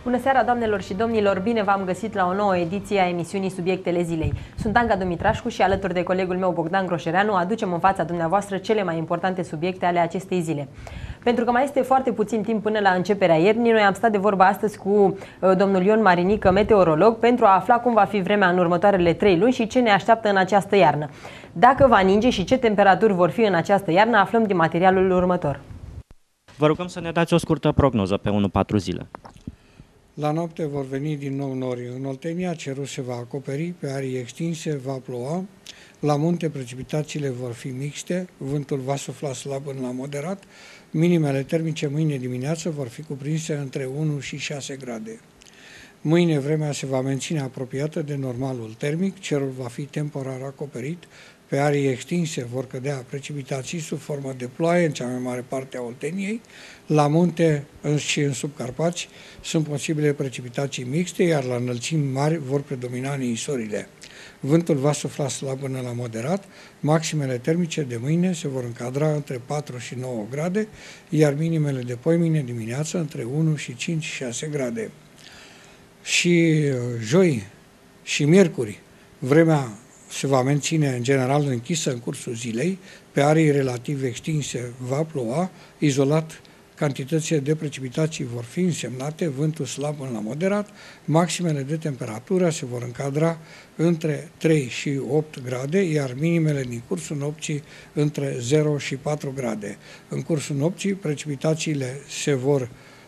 Bună seara, doamnelor și domnilor! Bine v-am găsit la o nouă ediție a emisiunii Subiectele Zilei. Sunt Anca Dumitrașcu și alături de colegul meu Bogdan Groșereanu aducem în fața dumneavoastră cele mai importante subiecte ale acestei zile. Pentru că mai este foarte puțin timp până la începerea iernii, noi am stat de vorba astăzi cu domnul Ion Marinică, meteorolog, pentru a afla cum va fi vremea în următoarele 3 luni și ce ne așteaptă în această iarnă. Dacă va ninge și ce temperaturi vor fi în această iarnă, aflăm din materialul următor. Vă rugăm să ne dați o scurtă prognoză pe 1-4 zile. La noapte vor veni din nou nori în Oltenia, cerul se va acoperi, pe arii extinse va ploua, la munte precipitațiile vor fi mixte, vântul va sufla slab până la moderat, minimele termice mâine dimineață vor fi cuprinse între 1 și 6 grade. Mâine vremea se va menține apropiată de normalul termic, cerul va fi temporar acoperit, pe arii extinse vor cădea precipitații sub formă de ploaie în cea mai mare parte a Olteniei. La munte și în subcarpați sunt posibile precipitații mixte, iar la înălțimi mari vor predomina ninsorile. Vântul va sufla slab până la moderat, maximele termice de mâine se vor încadra între 4 și 9 grade, iar minimele de poimine dimineață între 1 și 5-6 grade. Și joi și miercuri vremea se va menține în general închisă în cursul zilei, pe arii relativ extinse va ploua, izolat cantitățile de precipitații vor fi însemnate, vântul slab până la moderat, maximele de temperatură se vor încadra între 3 și 8 grade, iar minimele din cursul nopții între 0 și 4 grade. În cursul nopții precipitațiile se vor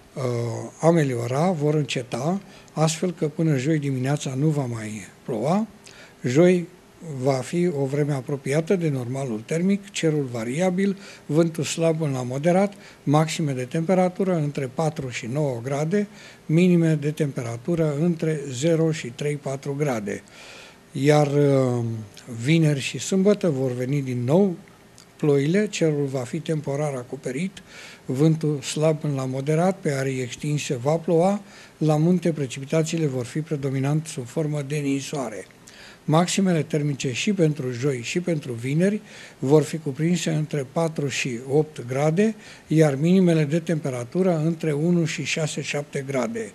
ameliora, vor înceta, astfel că până joi dimineața nu va mai ploua. Joi va fi o vreme apropiată de normalul termic, cerul variabil, vântul slab până la moderat, maxime de temperatură între 4 și 9 grade, minime de temperatură între 0 și 3-4 grade. Iar vineri și sâmbătă vor veni din nou ploile, cerul va fi temporar acoperit, vântul slab până la moderat, pe arii extinse va ploua, la munte precipitațiile vor fi predominant sub formă de ninsoare. Maximele termice și pentru joi și pentru vineri vor fi cuprinse între 4 și 8 grade, iar minimele de temperatură între 1 și 6-7 grade.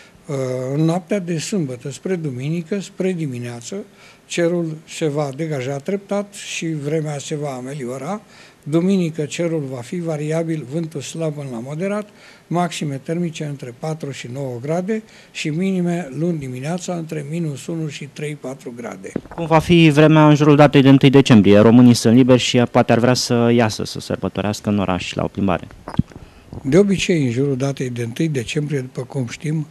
În noaptea de sâmbătă spre duminică, spre dimineață, cerul se va degaja treptat și vremea se va ameliora. Duminică cerul va fi variabil, vântul slab până la moderat, maxime termice între 4 și 9 grade și minime luni dimineața între -1 și 3-4 grade. Cum va fi vremea în jurul datei de 1 decembrie? Românii sunt liberi și poate ar vrea să iasă, să sărbătorească în oraș la o plimbare. De obicei, în jurul datei de 1 decembrie, după cum știm,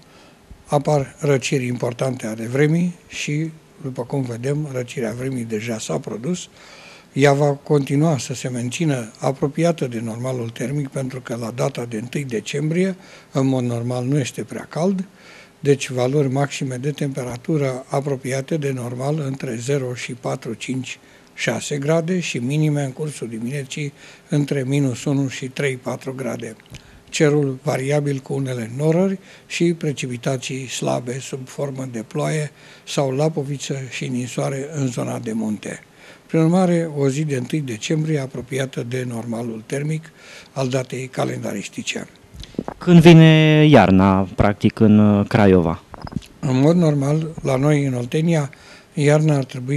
apar răciri importante ale vremii și, după cum vedem, răcirea vremii deja s-a produs. Ea va continua să se mențină apropiată de normalul termic, pentru că la data de 1 decembrie, în mod normal, nu este prea cald, deci valori maxime de temperatură apropiate de normal între 0 și 4, 5, 6 grade și minime în cursul dimineții între -1 și 3-4 grade. Cerul variabil cu unele norări și precipitații slabe sub formă de ploaie sau lapoviță și ninsoare în zona de munte. Prin urmare, o zi de 1 decembrie apropiată de normalul termic al datei calendaristice. Când vine iarna, practic, în Craiova? În mod normal, la noi în Oltenia, iarna ar trebui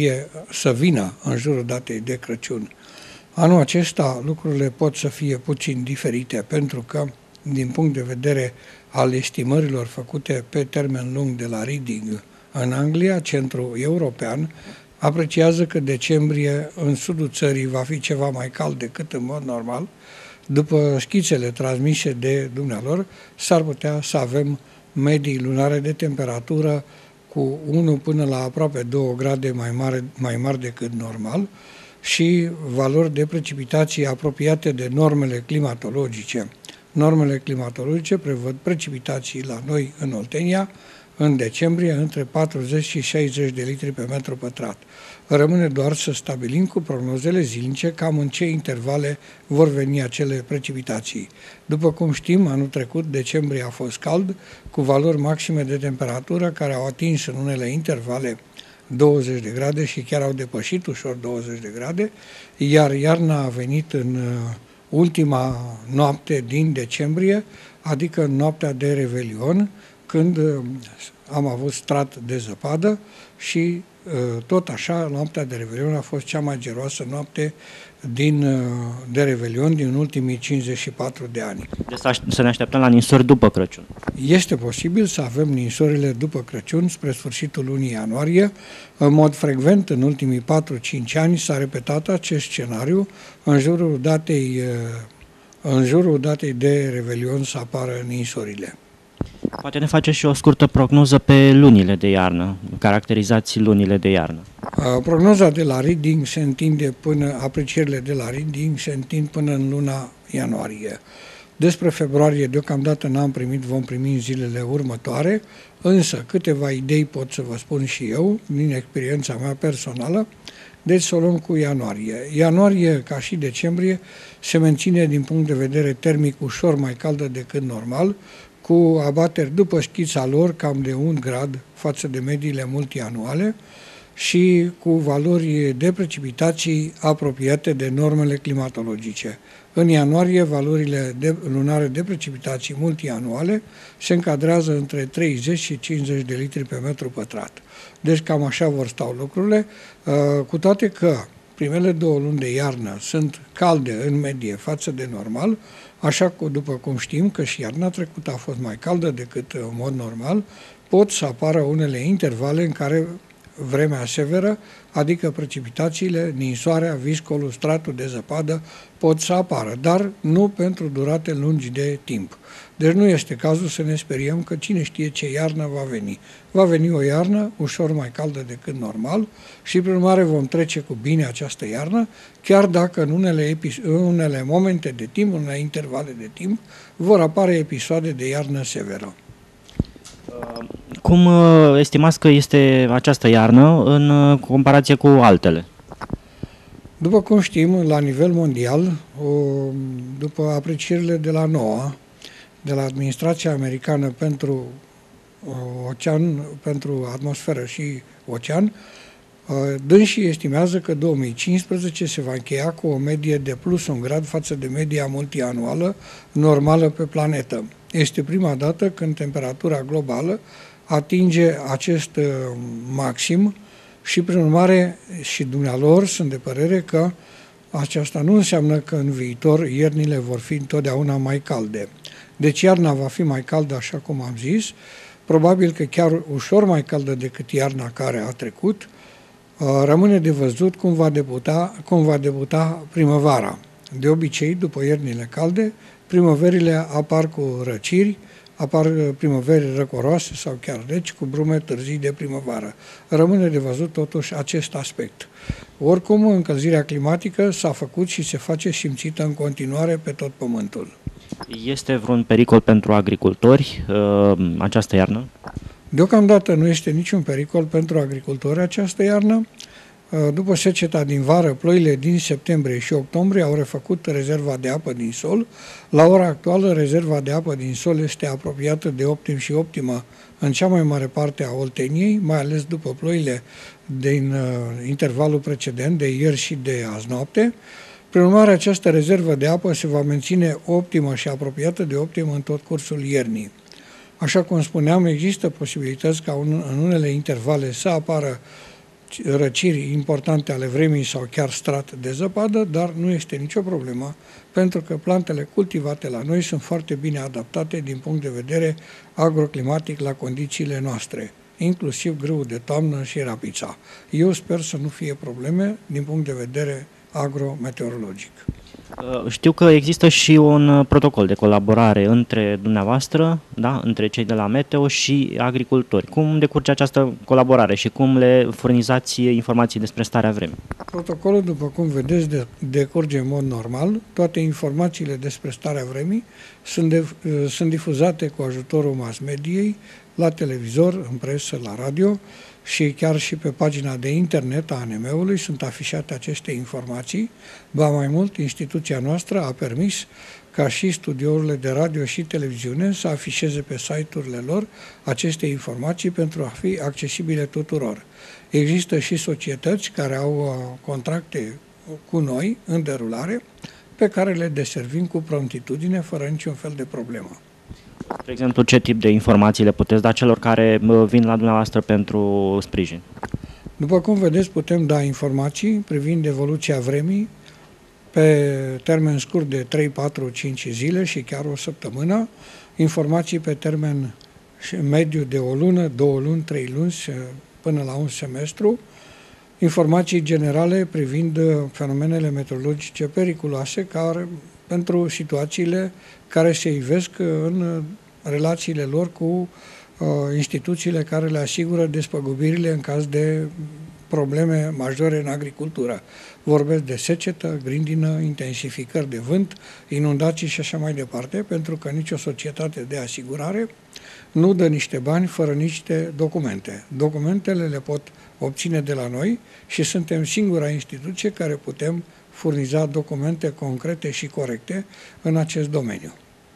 să vină în jurul datei de Crăciun. Anul acesta lucrurile pot să fie puțin diferite, pentru că, din punct de vedere al estimărilor făcute pe termen lung de la Reading în Anglia, centru european, apreciază că decembrie în sudul țării va fi ceva mai cald decât în mod normal. După schițele transmise de dumnealor, s-ar putea să avem medii lunare de temperatură cu 1 până la aproape 2 grade mai mari decât normal și valori de precipitații apropiate de normele climatologice. Normele climatologice prevăd precipitații la noi în Oltenia în decembrie între 40 și 60 de litri pe metru pătrat. Rămâne doar să stabilim cu prognozele zilnice cam în ce intervale vor veni acele precipitații. După cum știm, anul trecut, decembrie a fost cald, cu valori maxime de temperatură care au atins în unele intervale 20 de grade și chiar au depășit ușor 20 de grade, iar iarna a venit în ultima noapte din decembrie, adică în noaptea de Revelion, când am avut strat de zăpadă și tot așa, noaptea de Revelion a fost cea mai geroasă noapte de Revelion din ultimii 54 de ani. Deci să ne așteptăm la ninsori după Crăciun. Este posibil să avem ninsorile după Crăciun, spre sfârșitul lunii ianuarie. În mod frecvent, în ultimii 4-5 ani, s-a repetat acest scenariu. În jurul datei de Revelion să apară ninsorile. Poate ne face și o scurtă prognoză pe lunile de iarnă. Caracterizați lunile de iarnă. Prognoza de la Reading se întinde aprecierile de la Reading se întind până în luna ianuarie. Despre februarie deocamdată n-am primit, vom primi în zilele următoare, însă câteva idei pot să vă spun și eu, din experiența mea personală. Deci să o luăm cu ianuarie. Ianuarie, ca și decembrie, se menține din punct de vedere termic ușor mai caldă decât normal, cu abateri după schița lor cam de 1 grad față de mediile multianuale și cu valori de precipitații apropiate de normele climatologice. În ianuarie, valorile lunare de precipitații multianuale se încadrează între 30 și 50 de litri pe metru pătrat. Deci cam așa vor stau lucrurile, cu toate că primele 2 luni de iarnă sunt calde în medie față de normal, așa că, după cum știm că și iarna trecută a fost mai caldă decât în mod normal, pot să apară unele intervale în care vremea severă, adică precipitațiile, ninsoarea, viscolul, stratul de zăpadă pot să apară, dar nu pentru durate lungi de timp. Deci nu este cazul să ne speriem că cine știe ce iarnă va veni. Va veni o iarnă ușor mai caldă decât normal și prin urmare vom trece cu bine această iarnă, chiar dacă în unele momente de timp, în unele intervale de timp, vor apare episoade de iarnă severă. Cum estimați că este această iarnă în comparație cu altele? După cum știm, la nivel mondial, după aprecierile de la NOAA, de la Administrația Americană pentru Ocean, pentru Atmosferă și Ocean, dânsii estimează că 2015 se va încheia cu o medie de plus 1 grad față de media multianuală normală pe planetă. Este prima dată când temperatura globală atinge acest maxim și, prin urmare, și dumnealor sunt de părere că aceasta nu înseamnă că în viitor iernile vor fi întotdeauna mai calde. Deci iarna va fi mai caldă, așa cum am zis, probabil că chiar ușor mai caldă decât iarna care a trecut. Rămâne de văzut cum va debuta primăvara. De obicei, după iernile calde, primăverile apar cu răciri, apar primăveri răcoroase sau chiar reci, cu brume târzii de primăvară. Rămâne de văzut totuși acest aspect. Oricum, încălzirea climatică s-a făcut și se face simțită în continuare pe tot pământul. Este vreun pericol pentru agricultori această iarnă? Deocamdată nu este niciun pericol pentru agricultori această iarnă. După seceta din vară, ploile din septembrie și octombrie au refăcut rezerva de apă din sol. La ora actuală, rezerva de apă din sol este apropiată de optim și optimă în cea mai mare parte a Olteniei, mai ales după ploile din intervalul precedent, de ieri și de azi noapte. Prin urmare, această rezervă de apă se va menține optimă și apropiată de optim în tot cursul iernii. Așa cum spuneam, există posibilități ca în unele intervale să apară răciri importante ale vremii sau chiar strat de zăpadă, dar nu este nicio problemă, pentru că plantele cultivate la noi sunt foarte bine adaptate din punct de vedere agroclimatic la condițiile noastre, inclusiv grâul de toamnă și rapița. Eu sper să nu fie probleme din punct de vedere agrometeorologic. Știu că există și un protocol de colaborare între dumneavoastră, da, între cei de la Meteo și agricultori. Cum decurge această colaborare și cum le furnizați informații despre starea vremii? Protocolul, după cum vedeți, decurge în mod normal. Toate informațiile despre starea vremii sunt difuzate cu ajutorul mass-mediei, la televizor, în presă, la radio și chiar și pe pagina de internet a ANM-ului sunt afișate aceste informații. Ba mai mult, instituția noastră a permis ca și studiourile de radio și televiziune să afișeze pe site-urile lor aceste informații pentru a fi accesibile tuturor. Există și societăți care au contracte cu noi în derulare, pe care le deservim cu promptitudine, fără niciun fel de problemă. De exemplu, ce tip de informații le puteți da celor care vin la dumneavoastră pentru sprijin? După cum vedeți, putem da informații privind evoluția vremii pe termen scurt de 3, 4, 5 zile și chiar o săptămână, informații pe termen mediu de o lună, 2 luni, 3 luni până la un semestru, informații generale privind fenomenele meteorologice periculoase pentru situațiile care se ivesc în relațiile lor cu instituțiile care le asigură despăgubirile în caz de probleme majore în agricultură. Vorbesc de secetă, grindină, intensificări de vânt, inundații și așa mai departe, pentru că nicio societate de asigurare nu dă niște bani fără niște documente. Documentele le pot obține de la noi și suntem singura instituție care putem furniza documente concrete și corecte în acest domeniu.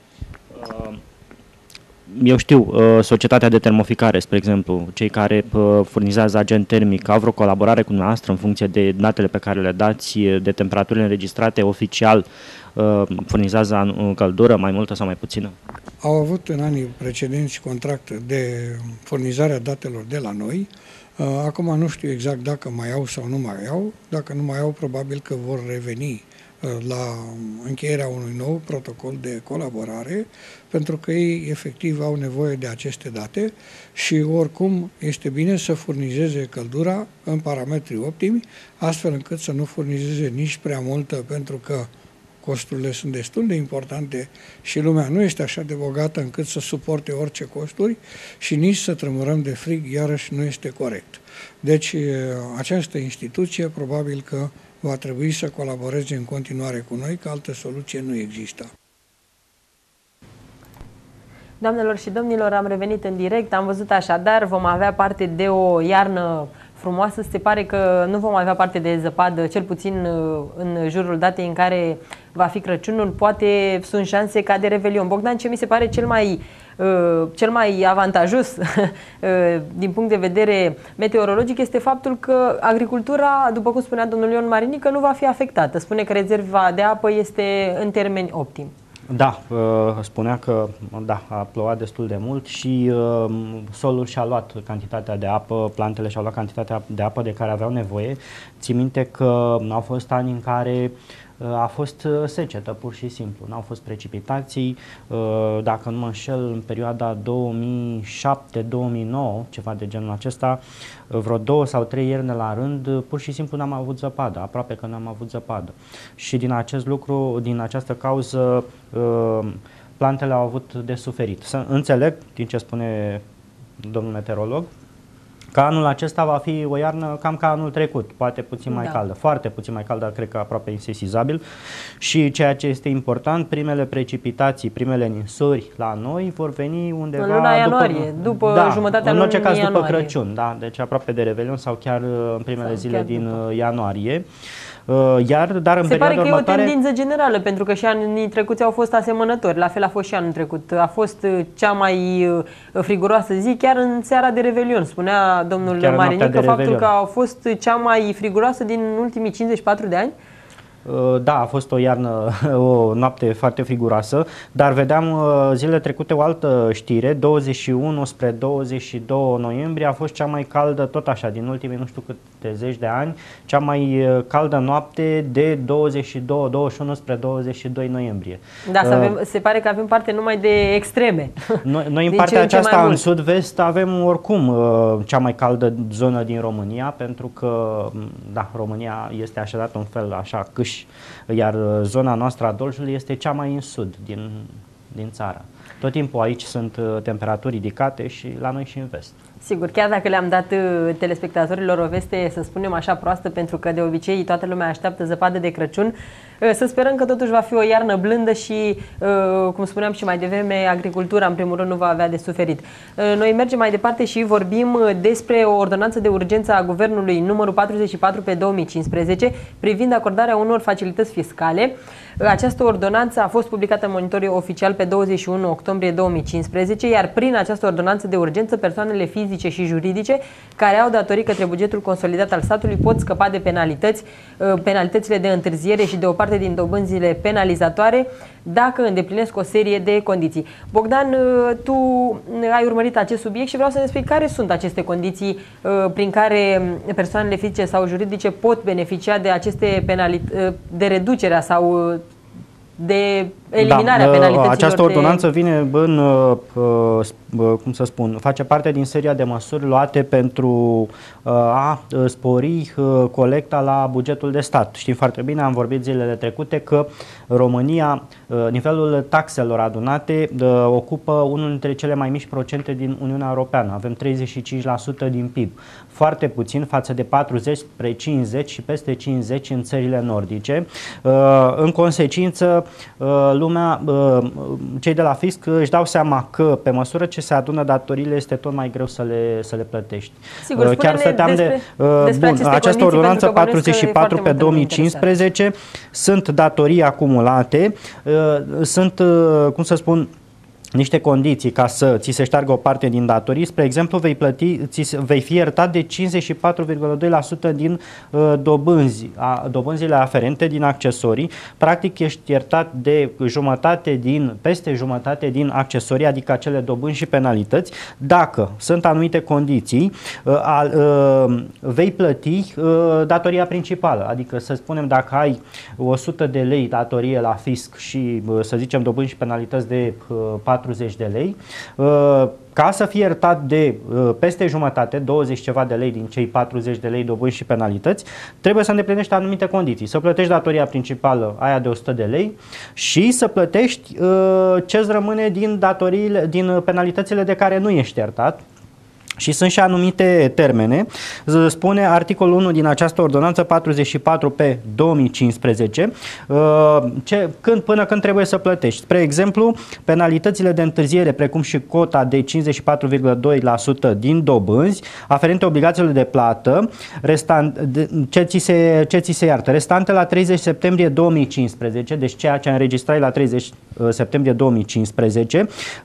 Eu știu, societatea de termoficare, spre exemplu, cei care furnizează agent termic, au vreo colaborare cu dumneavoastră în funcție de datele pe care le dați, de temperaturile înregistrate oficial, furnizează căldură mai multă sau mai puțină? Au avut în anii precedenți contract de furnizare a datelor de la noi. Acum nu știu exact dacă mai au sau nu mai au. Dacă nu mai au, probabil că vor reveni la încheierea unui nou protocol de colaborare, pentru că ei efectiv au nevoie de aceste date și oricum este bine să furnizeze căldura în parametri optimi, astfel încât să nu furnizeze nici prea multă, pentru că costurile sunt destul de importante și lumea nu este așa de bogată încât să suporte orice costuri și nici să tremurăm de frig, iarăși nu este corect. Deci această instituție probabil că va trebui să colaboreze în continuare cu noi, că altă soluție nu există. Doamnelor și domnilor, am revenit în direct, am văzut așadar, vom avea parte de o iarnă frumoasă. Se pare că nu vom avea parte de zăpadă, cel puțin în jurul datei în care va fi Crăciunul. Poate sunt șanse ca de Revelion. Bogdan, ce mi se pare cel mai avantajos din punct de vedere meteorologic este faptul că agricultura, după cum spunea domnul Ion Marinică, nu va fi afectată. Spune că rezerva de apă este în termeni optimi. Da, spunea că da, a plouat destul de mult și solul și-a luat cantitatea de apă, plantele și-au luat cantitatea de apă de care aveau nevoie. Țin minte că au fost ani în care a fost secetă, pur și simplu. N-au fost precipitații, dacă nu mă înșel, în perioada 2007-2009, ceva de genul acesta, vreo 2 sau 3 ierne la rând, pur și simplu n-am avut zăpadă, aproape că n-am avut zăpadă. Și din acest lucru, din această cauză, plantele au avut de suferit. Să înțeleg, din ce spune domnul meteorolog, că anul acesta va fi o iarnă cam ca anul trecut, poate puțin mai caldă, foarte puțin mai caldă, cred că aproape insesizabil. Și ceea ce este important, primele precipitații, primele ninsori la noi vor veni undeva în luna ianuarie, după jumătatea lunii ianuarie. În orice caz după Crăciun, da, deci aproape de Revelion sau chiar în primele zile din ianuarie. Dar în se pare că următoare... e o tendință generală, pentru că și anii trecuți au fost asemănători. La fel a fost și anul trecut. A fost cea mai friguroasă zi chiar în seara de Revelion. Spunea domnul Marinică faptul că a fost cea mai friguroasă din ultimii 54 de ani. Da, a fost o iarnă, o noapte foarte friguroasă, dar vedeam zilele trecute o altă știre, 21 spre 22 noiembrie a fost cea mai caldă, tot așa, din ultimii nu știu câte zeci de ani, cea mai caldă noapte de 21 spre 22 noiembrie. Da, se pare că avem parte numai de extreme. Noi în partea aceasta, în sud-vest, avem oricum cea mai caldă zonă din România, pentru că, da, România este așezată un fel așa, câș, iar zona noastră a Doljului este cea mai în sud din țară. Tot timpul aici sunt temperaturi ridicate și la noi și în vest. Sigur, chiar dacă le-am dat telespectatorilor o veste, să spunem așa, proastă, pentru că de obicei toată lumea așteaptă zăpadă de Crăciun, să sperăm că totuși va fi o iarnă blândă și, cum spuneam și mai devreme, agricultura în primul rând nu va avea de suferit. Noi mergem mai departe și vorbim despre o ordonanță de urgență a Guvernului numărul 44 pe 2015 privind acordarea unor facilități fiscale. Această ordonanță a fost publicată în Monitorul Oficial pe 21 octombrie 2015, iar prin această ordonanță de urgență, persoanele fizice și juridice care au datorii către bugetul consolidat al statului pot scăpa de penalitățile de întârziere și de o parte din dobânzile penalizatoare dacă îndeplinesc o serie de condiții. Bogdan, tu ai urmărit acest subiect și vreau să ne spui care sunt aceste condiții prin care persoanele fizice sau juridice pot beneficia de aceste de reducerea sau de eliminarea penalităților. Această ordonanță vine în, cum să spun, face parte din seria de măsuri luate pentru a spori colecta la bugetul de stat. Știm foarte bine, am vorbit zilele trecute că România, nivelul taxelor adunate ocupă unul dintre cele mai mici procente din Uniunea Europeană. Avem 35% din PIB. Foarte puțin față de 40, spre 50 și peste 50 în țările nordice. În consecință, lumea, cei de la fisc își dau seama că pe măsură ce se adună datoriile este tot mai greu să le plătești. Sigur, chiar stăteam această ordonanță 44 pe 2015 sunt datorii acumulate, sunt, cum să spun, niște condiții ca să ți se șteargă o parte din datorii. Spre exemplu, vei fi iertat de 54,2% din dobânzile aferente din accesorii. Practic ești iertat de peste jumătate din accesorii, adică acele dobânzi și penalități. Dacă sunt anumite condiții, vei plăti datoria principală. Adică să spunem dacă ai 100 de lei datorie la fisc și să zicem dobânzi și penalități de 40 de lei, ca să fie iertat de peste jumătate, 20 ceva de lei din cei 40 de lei dobânzi și penalități, trebuie să îndeplinești anumite condiții. Să plătești datoria principală, aia de 100 de lei, și să plătești ce-ți rămâne din penalitățile de care nu ești iertat. Și sunt și anumite termene. Spune articolul 1 din această ordonanță 44 pe 2015 până când trebuie să plătești. Spre exemplu, penalitățile de întârziere, precum și cota de 54,2% din dobânzi aferente obligațiilor de plată, ce ți se iartă? Restante la 30 septembrie 2015, deci ceea ce înregistrai la 30 septembrie 2015,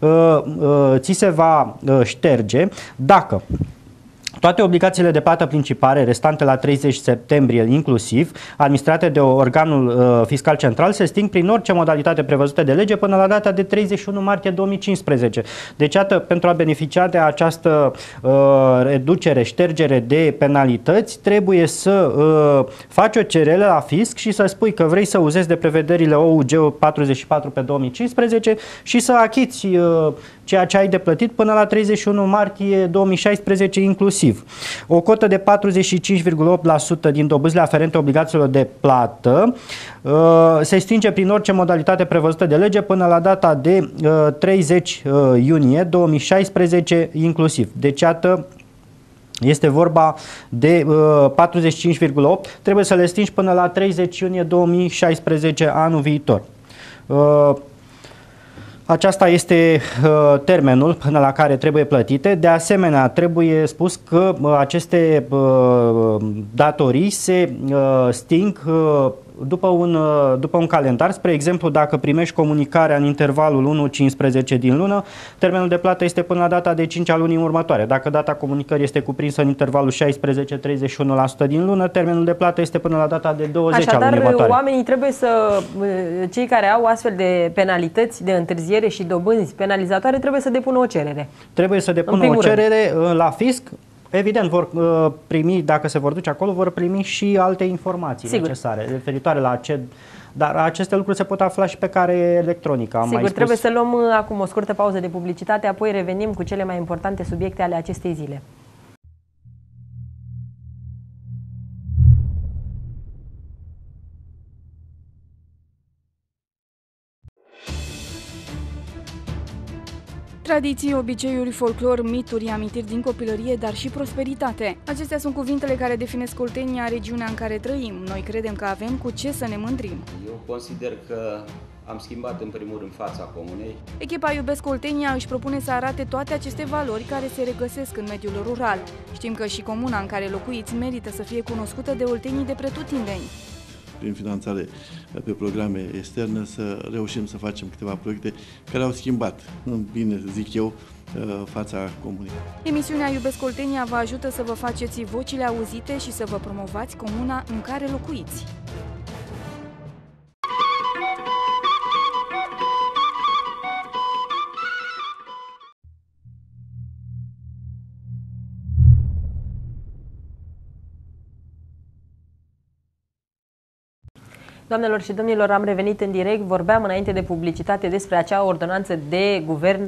ți se va șterge dacă toate obligațiile de plată principale restante la 30 septembrie inclusiv, administrate de organul fiscal central, se sting prin orice modalitate prevăzută de lege până la data de 31 martie 2015. Deci, iată, pentru a beneficia de această reducere, ștergere de penalități, trebuie să faci o cerere la fisc și să spui că vrei să uzezi de prevederile OUG 44 pe 2015 și să achiți ceea ce ai de plătit până la 31 martie 2016 inclusiv. O cotă de 45,8% din dobânzile aferente obligațiilor de plată se stinge prin orice modalitate prevăzută de lege până la data de 30 iunie 2016 inclusiv. Deci, iată, este vorba de 45,8%, trebuie să le stingi până la 30 iunie 2016 anul viitor. Aceasta este termenul până la care trebuie plătite. De asemenea, trebuie spus că aceste datorii se sting după un calendar. Spre exemplu, dacă primești comunicarea în intervalul 1-15 din lună, termenul de plată este până la data de 5 a lunii următoare. Dacă data comunicării este cuprinsă în intervalul 16-31% din lună, termenul de plată este până la data de 20 a lunii următoare. Așadar, oamenii trebuie cei care au astfel de penalități de întârziere și dobânzi penalizatoare trebuie să depună o cerere. Trebuie să depună o cerere la fisc. Evident, vor primi, dacă se vor duce acolo, vor primi și alte informații necesare referitoare la dar aceste lucruri se pot afla și pe cale electronică. Trebuie să luăm acum o scurtă pauză de publicitate, apoi revenim cu cele mai importante subiecte ale acestei zile. Tradiții, obiceiuri, folclor, mituri, amintiri din copilărie, dar și prosperitate. Acestea sunt cuvintele care definesc Oltenia, regiunea în care trăim. Noi credem că avem cu ce să ne mândrim. Eu consider că am schimbat în primul rând fața comunei. Echipa Iubesc Oltenia își propune să arate toate aceste valori care se regăsesc în mediul rural. Știm că și comuna în care locuiți merită să fie cunoscută de oltenii de pretutindeni. prin finanțare pe programe externe, să reușim să facem câteva proiecte care au schimbat, în bine zic eu, fața comunei. Emisiunea Iubesc Oltenia vă ajută să vă faceți vocile auzite și să vă promovați comuna în care locuiți. Doamnelor și domnilor, am revenit în direct. Vorbeam înainte de publicitate despre acea ordonanță de guvern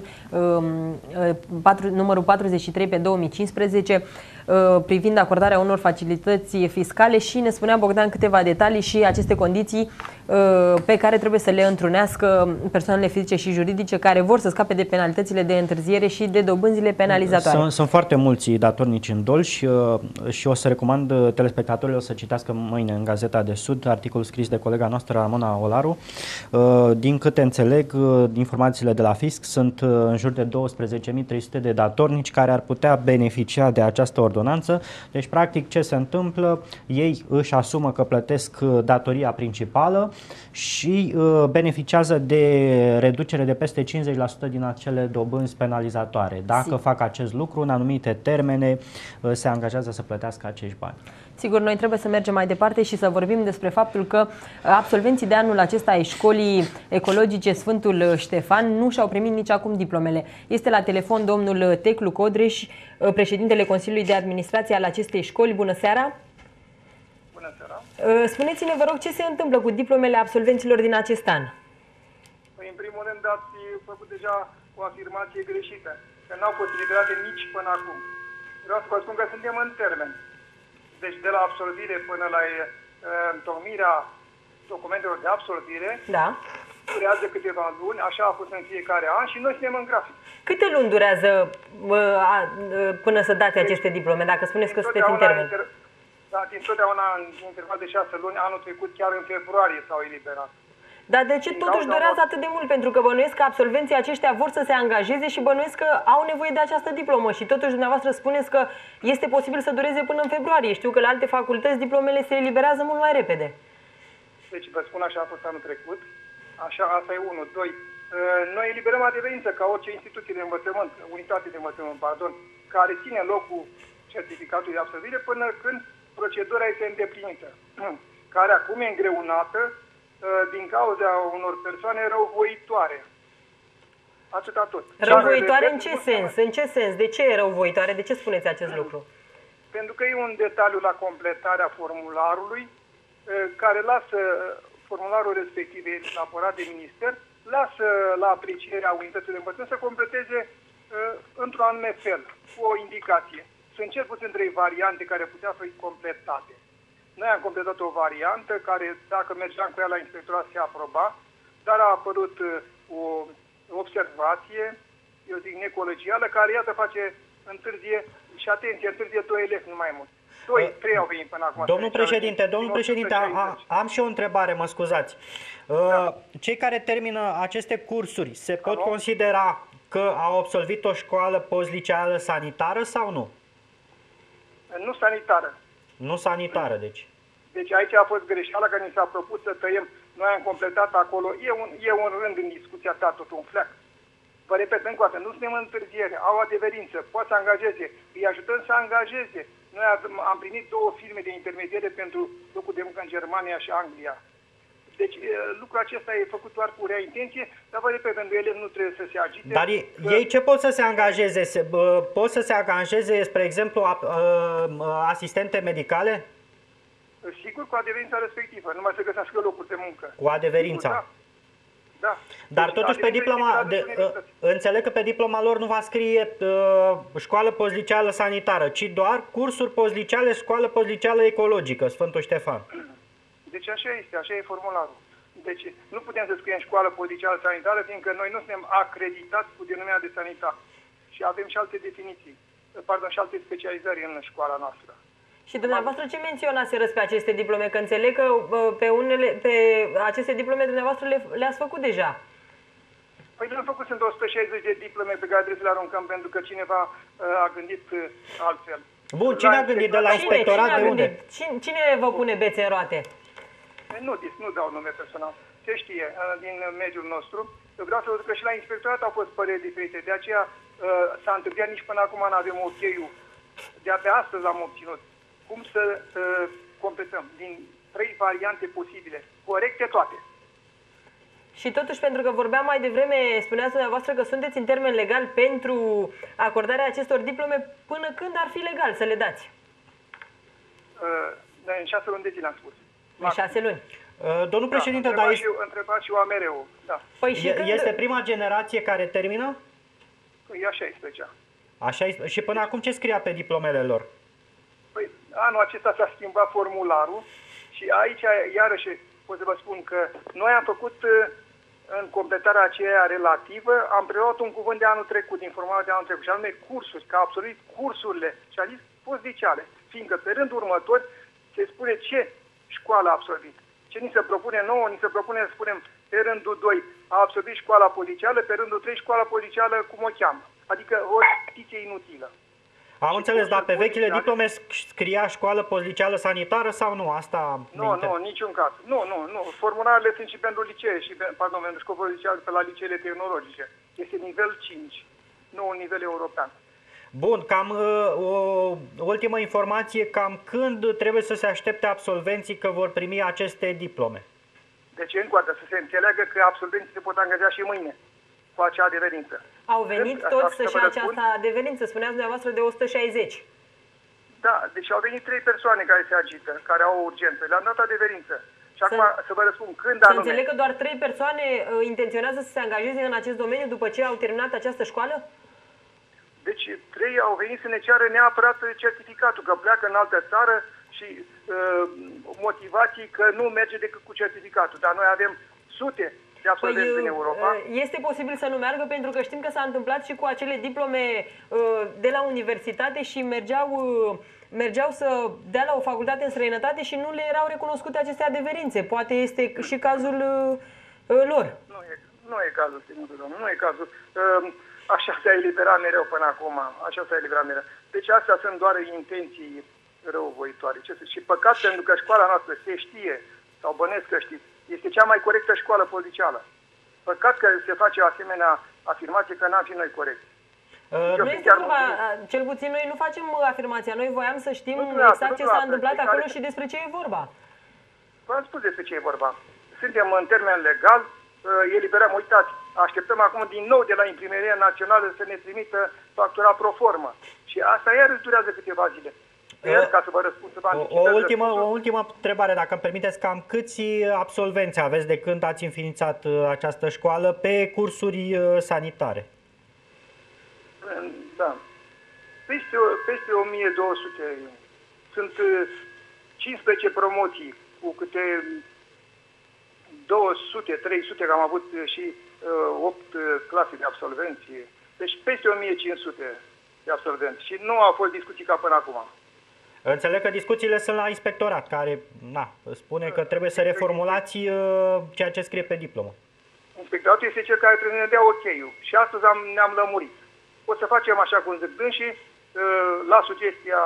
numărul 43 pe 2015 privind acordarea unor facilități fiscale și ne spunea Bogdan câteva detalii și aceste condiții pe care trebuie să le întrunească persoanele fizice și juridice care vor să scape de penalitățile de întârziere și de dobânzile penalizatoare. Sunt foarte mulți datornici în dol și o să recomand telespectatorilor să citească mâine în Gazeta de Sud articolul scris de colega noastră Ramona Olaru. Din câte înțeleg, informațiile de la fisc sunt în jur de 12.300 de datornici care ar putea beneficia de această ordonanță. Deci, practic, ce se întâmplă? Ei își asumă că plătesc datoria principală și beneficiază de reducere de peste 50% din acele dobânzi penalizatoare. Dacă fac acest lucru, în anumite termene, se angajează să plătească acești bani. Sigur, noi trebuie să mergem mai departe și să vorbim despre faptul că absolvenții de anul acesta ai școlii ecologice Sfântul Ștefan nu și-au primit nici acum diplomele. Este la telefon domnul Teclu Codreș, președintele Consiliului de Administrație al acestei școli. Bună seara! Bună seara! Spuneți-ne, vă rog, ce se întâmplă cu diplomele absolvenților din acest an? Păi, în primul rând, ați făcut deja o afirmație greșită, că n-au fost eliberate nici până acum. Vreau să vă spun că suntem în termen. Deci de la absolvire până la întocmirea documentelor de absolvire, durează câteva luni, așa a fost în fiecare an și noi suntem în grafic. Câte luni durează până să dați aceste diplome, dacă spuneți că sunteți în termen? Da, dintotdeauna în interval de 6 luni, anul trecut chiar în februarie s-au eliberat. Dar de ce totuși durează atât de mult? Pentru că bănuiesc că absolvenții aceștia vor să se angajeze și bănuiesc că au nevoie de această diplomă. Și totuși dumneavoastră spuneți că este posibil să dureze până în februarie. Știu că la alte facultăți diplomele se eliberează mult mai repede. Deci vă spun, așa a fost anul trecut. Așa, asta e 1. 2. Noi eliberăm adeverință ca orice instituție de învățământ, unitate de învățământ, pardon, care ține locul certificatului de absolvire până când procedura este îndeplinită, care acum e îngreunată din cauza unor persoane răuvoitoare. Atâta tot. Răuvoitoare în ce sens? În ce sens? De ce e răuvoitoare? De ce spuneți acest lucru? Pentru că e un detaliu la completarea formularului care lasă formularul respectiv elaborat de minister, lasă la aprecierea unității de învățământ să completeze într-un anume fel, cu o indicație. Sunt cel puțin 3 variante care putea fi completate. Noi am completat o variantă care, dacă mergeam cu ea la inspectorat, se aproba, dar a apărut o observație, eu zic necolegială, care, iată, face întârzie și, atenție, întârzie 2 elevi, nu mai mult. 2-3 au venit până acum. Domnul președinte, am și o întrebare, mă scuzați. Cei care termină aceste cursuri se pot considera că au absolvit o școală postliceală sanitară sau nu? Nu sanitară. Nu sanitară, deci. Deci aici a fost greșeala că ni s-a propus să tăiem. Noi am completat acolo. E un rând în discuția ta, tot un fleac. Vă repet încă o dată, nu suntem în întârziere, au adeverință, pot să angajeze, îi ajutăm să angajeze. Noi am primit 2 firme de intermediere pentru locul de muncă în Germania și Anglia. Deci lucrul acesta e făcut doar cu rea intenție, dar vă repet, pentru ele nu trebuie să se agite. Dar ei ce pot să se angajeze? Pot să se angajeze, spre exemplu, asistente medicale? Sigur, cu adeverința respectivă, numai să găsească locuri de muncă. Cu adeverința? Sigur, da. Dar deci, totuși pe diploma, înțeleg că pe diploma lor nu va scrie școală postliceală sanitară, ci doar cursuri postliceale, școală postliceală ecologică, Sfântul Ștefan. Deci așa este, așa e formularul. Deci nu putem să scriem școală postliceală sanitară, fiindcă noi nu suntem acreditați cu denumirea de sanitar. Și avem și alte definiții, și alte specializări în școala noastră. Și dumneavoastră ce menționați pe aceste diplome? Că înțeleg că pe aceste diplome dumneavoastră le-ați făcut deja. Păi le-am făcut, sunt 160 de diplome pe care trebuie să le aruncăm pentru că cineva a gândit altfel. Bun, cine a gândit? De la inspectorat? De unde? Cine vă pune bețe în roate? nu dau nume personal, se știe din mediul nostru. Vreau să vă zic că și la inspectorat au fost păreri diferite, de aceea s-a întâmplat nici până acum nu avem ok-ul. De-abia astăzi l-am obținut. Cum să completăm din 3 variante posibile, corecte toate. Și totuși, pentru că vorbeam mai devreme, spuneați dumneavoastră că sunteți în termen legal pentru acordarea acestor diplome, până când ar fi legal să le dați? În 6 luni de zile am spus. În 6 luni. Domnul președinte, dar întrebați și AMR-ul. Da. Păi și este prima generație care termină? E a 16-a. Și până acum ce scria pe diplomele lor? Păi anul acesta s-a schimbat formularul și aici, iarăși, pot să vă spun că noi am făcut în completarea aceea relativă, am preluat un cuvânt de anul trecut, din formularul de anul trecut, și anume cursuri, că a absolvit cursurile, și a zis postliceale, fiindcă pe rândul următor se spune ce școală a absolvit. Ce ni se propune nouă, ni se propune să spunem pe rândul 2 a absolvit școala postliceală, pe rândul 3 școala postliceală, cum o cheamă. Adică o repetiție inutilă. Am înțeles, dar pe vechile diplome scria școală postliceală sanitară sau nu? Asta nu, niciun caz. Nu. Formularele sunt și pentru licee, și pentru școli postliceale pe la liceele tehnologice. Este nivel 5, nu un nivel european. Bun, cam o ultimă informație, cam când trebuie să se aștepte absolvenții că vor primi aceste diplome? Deci, încă o dată, să se înțeleagă că absolvenții se pot angaja și mâine cu acea adeverință. Au venit toți să-și ia această adeverință, spuneați dumneavoastră de 160. Da, deci au venit 3 persoane care se agită, care au urgență. Le-am dat adeverință. Și acum să vă răspund când anume. Să înțeleg că doar 3 persoane intenționează să se angajeze în acest domeniu după ce au terminat această școală? Deci 3 au venit să ne ceară neapărat certificatul, că pleacă în altă țară și motivații că nu merge decât cu certificatul. Dar noi avem sute de absolvenți în Europa. Este posibil să nu meargă, pentru că știm că s-a întâmplat și cu acele diplome de la universitate și mergeau să dea la o facultate în străinătate și nu le erau recunoscute aceste adeverințe. Poate este și cazul lor. Nu e cazul, stimate domnul, nu e cazul. Așa s-a eliberat mereu până acum. Așa s-a eliberat mereu. Deci astea sunt doar intenții răuvoitoare. Și păcat, pentru că școala noastră se știe, sau bănesc că știți, este cea mai corectă școală postliceală. Păcat că se face o asemenea afirmație că n-am fi noi corecți. Nu este vorba, cel puțin noi nu facem afirmația. Noi voiam să știm exact ce s-a întâmplat acolo și despre ce e vorba. V-am spus despre ce e vorba. Suntem în termen legal, eliberăm, uitați, așteptăm acum din nou de la Imprimeria Națională să ne trimită factura pro formă. Și asta iarăși durează câteva zile. Ca să vă răspund, o ultimă întrebare, dacă îmi permiteți, cam câți absolvenți aveți de când ați înființat această școală pe cursuri sanitare? Da. Peste 1200. Sunt 15 promoții cu câte 200, 300, că am avut și 8 clase de absolvenți. Deci peste 1500 de absolvenți. Și nu au fost discuții ca până acum. Înțeleg că discuțiile sunt la inspectorat, care spune că trebuie să reformulați ceea ce scrie pe diplomă. Inspectoratul este cel care trebuie să ne dea ok-ul. Și astăzi ne-am lămurit. O să facem așa cum zic dânsii, la sugestia,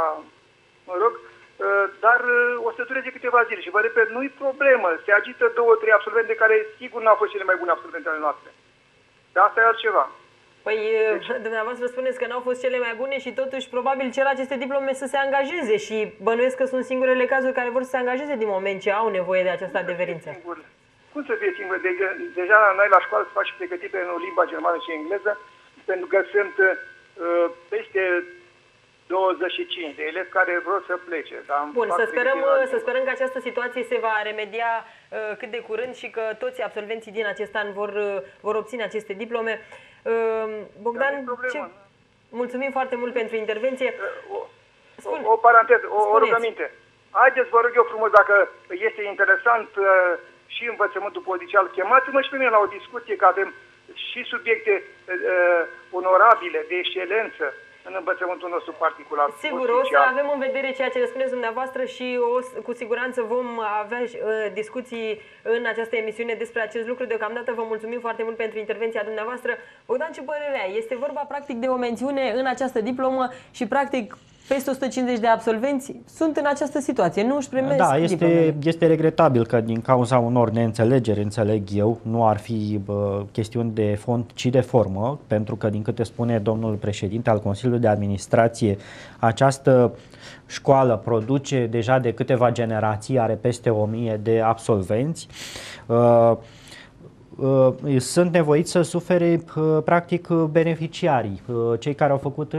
dar o să dureze câteva zile. Și vă repet, nu-i problemă. Se agită 2-3 absolvente care sigur n-au fost cele mai bune absolvente ale noastre. Dar asta e altceva. Păi, dumneavoastră spuneți că n-au fost cele mai bune și totuși probabil cer aceste diplome să se angajeze și bănuiesc că sunt singurele cazuri care vor să se angajeze din moment ce au nevoie de această adeverință. Cum să fie singur? Deja la noi la școală se face pregătire în limba germană și engleză, pentru că sunt peste 25 de elevi care vor să plece. Bun, să sperăm că această situație se va remedia cât de curând și că toți absolvenții din acest an vor obține aceste diplome. Bogdan, mulțumim foarte mult pentru intervenție. O paranteză, o rugăminte. Haideți, vă rog eu frumos, dacă este interesant și învățământul postliceal, chemați-mă și pe mine la o discuție, că avem și subiecte onorabile, de excelență, în învățământul nostru particular. Sigur, o să avem în vedere ceea ce le spuneți dumneavoastră și cu siguranță vom avea discuții în această emisiune despre acest lucru. Deocamdată vă mulțumim foarte mult pentru intervenția dumneavoastră. Bogdan, ce părere ai? Este vorba practic de o mențiune în această diplomă și practic peste 150 de absolvenți sunt în această situație, nu își primesc diplomele. Este regretabil că din cauza unor neînțelegeri, înțeleg eu, nu ar fi chestiuni de fond, ci de formă, pentru că, din câte spune domnul președinte al Consiliului de Administrație, această școală produce deja de câteva generații, are peste 1000 de absolvenți. Sunt nevoiți să sufere practic beneficiarii, cei care au făcut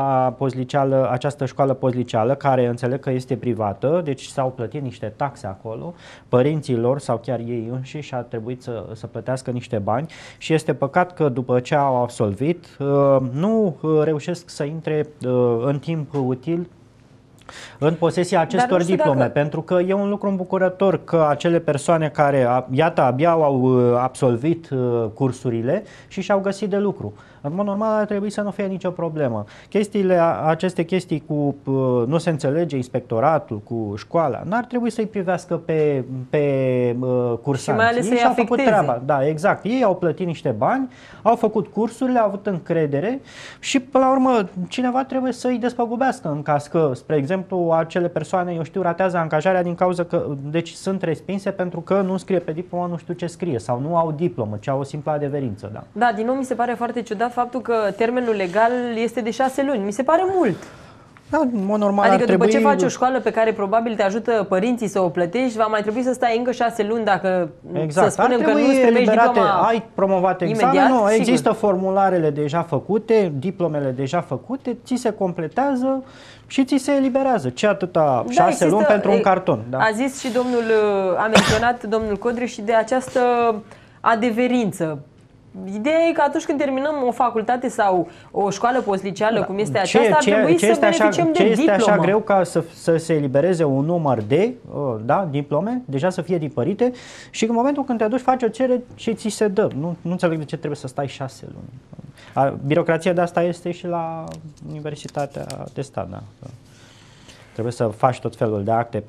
această școală postliceală, care înțeleg că este privată, deci s-au plătit niște taxe acolo, părinții lor sau chiar ei înșiși ar trebui să plătească niște bani și este păcat că după ce au absolvit nu reușesc să intre în timp util în posesia acestor diplome, pentru că e un lucru îmbucurător că acele persoane care, iată, abia au absolvit cursurile și și-au găsit de lucru. În mod normal ar trebui să nu fie nicio problemă. Aceste chestii cu nu se înțelege inspectoratul cu școala, n-ar trebui să-i privească pe cursanți. Și mai ales să-i și-au făcut treaba. Da, exact. Ei au plătit niște bani, au făcut cursurile, au avut încredere și, până la urmă, cineva trebuie să-i despăgubească în caz că, spre exemplu, acele persoane, eu știu, ratează angajarea din cauza că, deci sunt respinse pentru că nu scrie pe diplomă, nu știu ce scrie, sau nu au diplomă, ci au o simplă adeverință. Da. Da, din nou mi se pare foarte ciudat faptul că termenul legal este de 6 luni. Mi se pare mult. Da, în mod normal adică după ce faci o școală pe care probabil te ajută părinții să o plătești, va mai trebui să stai încă 6 luni dacă să spunem că nu îți primești diploma. Ai promovat examenul, există formularele deja făcute, diplomele deja făcute, ți se completează și ți se eliberează. Ce atâta 6 luni pentru un carton. Da? A zis și a menționat domnul Codru și de această adeverință. Ideea e că atunci când terminăm o facultate sau o școală postliceală, cum este aceasta, ar trebui să beneficiem de diplomă. Ce este așa greu ca să se elibereze un număr de diplome, deja să fie tipărite și în momentul când te duci, faci o cerere și ți se dă. Nu înțeleg de ce trebuie să stai 6 luni. Birocrația de asta este și la Universitatea de Stat. Da. Trebuie să faci tot felul de acte.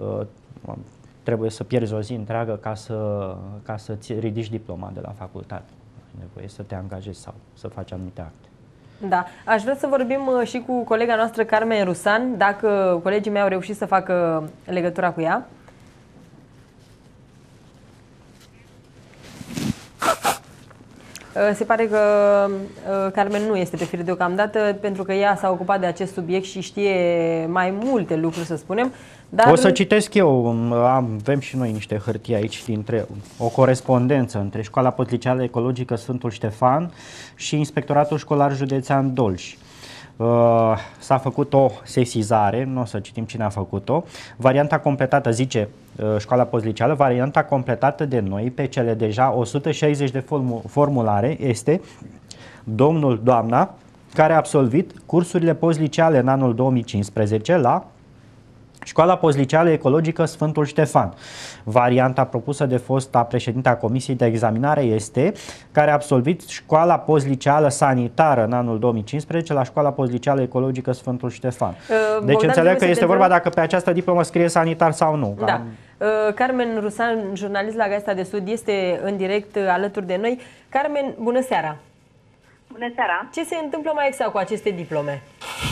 Trebuie să pierzi o zi întreagă ca să-ți ridici diploma de la facultate. Ai nevoie să te angajezi sau să faci anumite acte. Da. Aș vrea să vorbim și cu colega noastră Carmen Rusan, dacă colegii mei au reușit să facă legătura cu ea. Se pare că Carmen nu este pe fir deocamdată, pentru că ea s-a ocupat de acest subiect și știe mai multe lucruri, să spunem. Dar... O să citesc eu, avem și noi niște hârtii aici, o corespondență între Școala Postliceală Ecologică Sfântul Ștefan și Inspectoratul Școlar Județean Dolj. S-a făcut o sesizare, nu o să citim cine a făcut-o. Varianta completată, zice Școala Postliceală, varianta completată de noi pe cele deja 160 de formulare este doamna care a absolvit cursurile postliceale în anul 2015 la Școala Postliceală Ecologică Sfântul Ștefan. Varianta propusă de fosta președinte a Comisiei de Examinare este care a absolvit Școala Postliceală Sanitară în anul 2015 la Școala Postliceală Ecologică Sfântul Ștefan. Deci înțeleg că este vorba dacă pe această diplomă scrie sanitar sau nu. Da. Carmen Rusan, jurnalist la Gazeta de Sud, este în direct alături de noi. Carmen, bună seara! Bună seara! Ce se întâmplă mai exact cu aceste diplome?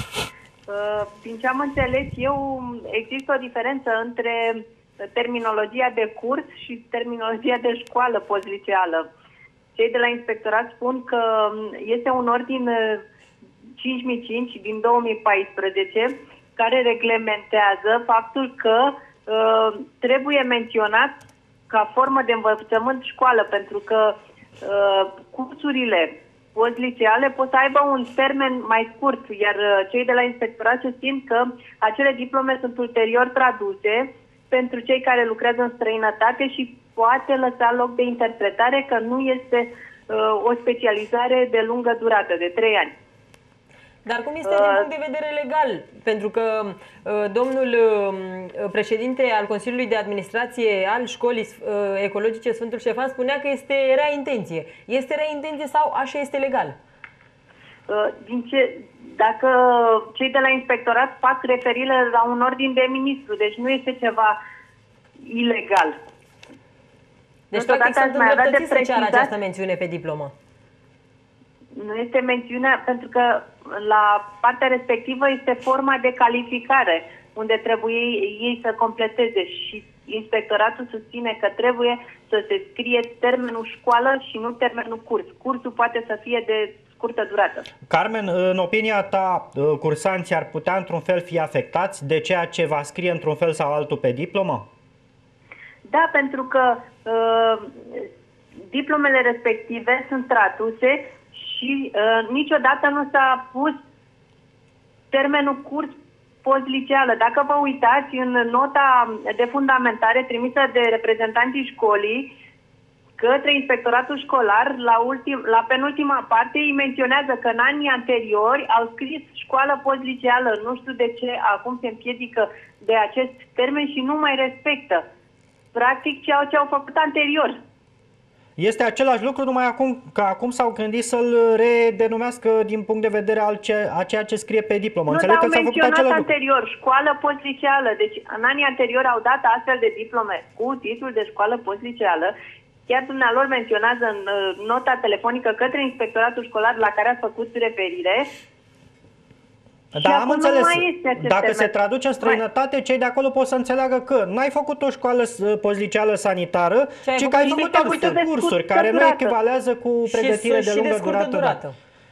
Din ce am înțeles eu, există o diferență între terminologia de curs și terminologia de școală postliceală. Cei de la inspectorat spun că este un ordin 5005 din 2014 care reglementează faptul că trebuie menționat ca formă de învățământ școală, pentru că cursurile postliceale pot să aibă un termen mai scurt, iar cei de la inspectorat susțin că acele diplome sunt ulterior traduse pentru cei care lucrează în străinătate și poate lăsa loc de interpretare că nu este o specializare de lungă durată, de 3 ani. Dar cum este din punct de vedere legal? Pentru că domnul președinte al Consiliului de Administrație al Școlii Ecologice Sfântul Ștefan spunea că este rea intenție. Este rea intenție sau așa este legal? Dacă cei de la inspectorat fac referire la un ordin de ministru, deci nu este ceva ilegal. Deci practic sunt îndreptățiți să ceară această mențiune pe diplomă. Nu este mențiunea, pentru că la partea respectivă este forma de calificare, unde trebuie ei să completeze și inspectoratul susține că trebuie să se scrie termenul școală și nu termenul curs. Cursul poate să fie de scurtă durată. Carmen, în opinia ta, cursanții ar putea într-un fel fi afectați de ceea ce va scrie într-un fel sau altul pe diplomă? Da, pentru că diplomele respective sunt traduse și niciodată nu s-a pus termenul curs postliceală. Dacă vă uitați în nota de fundamentare trimisă de reprezentanții școlii către inspectoratul școlar, la penultima parte îi menționează că în anii anteriori au scris școală postliceală. Nu știu de ce acum se împiedică de acest termen și nu mai respectă practic ce au făcut anterior. Este același lucru, numai că acum s-au gândit să-l redenumească din punct de vedere a ceea ce scrie pe diplomă. Nu, dar au menționat anterior, școală postliceală. Deci în anii anteriori au dat astfel de diplome cu titlul de școală postliceală. Chiar dumnealor menționează în nota telefonică către inspectoratul școlar la care a făcut referire. Da, am înțeles. Dacă se traduce în străinătate, cei de acolo pot să înțeleagă că n-ai făcut o școală postliceală sanitară, ci că ai făcut alte cursuri care nu echivalează cu pregătire de lungă durată.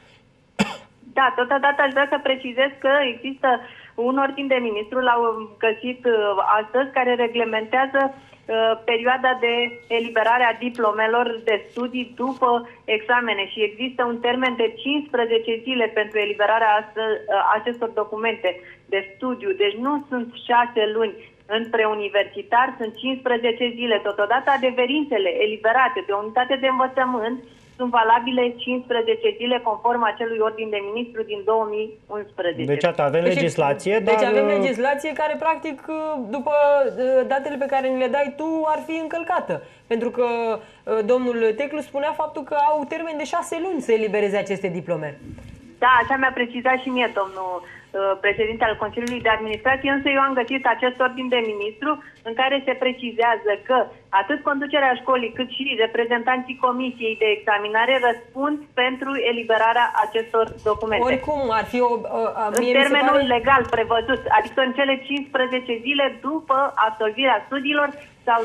Da, totodată aș vrea să precizez că există un ordin de ministru, l-au găsit astăzi, care reglementează perioada de eliberare a diplomelor de studii după examene și există un termen de 15 zile pentru eliberarea acestor documente de studiu. Deci nu sunt 6 luni în preuniversitar, sunt 15 zile. Totodată adeverințele eliberate de o unitate de învățământ sunt valabile 15 zile conform acelui ordin de ministru din 2011. Deci avem legislație, deci avem legislație care practic după datele pe care ni le dai tu ar fi încălcată. Pentru că domnul Teclu spunea faptul că au termen de 6 luni să elibereze aceste diplome. Da, așa mi-a precizat și mie domnul președinte al Consiliului de Administrație, însă eu am găsit acest ordin de ministru în care se precizează că atât conducerea școlii cât și reprezentanții comisiei de examinare răspund pentru eliberarea acestor documente. Oricum ar fi în termenul legal prevăzut, adică în cele 15 zile după absolvirea studiilor sau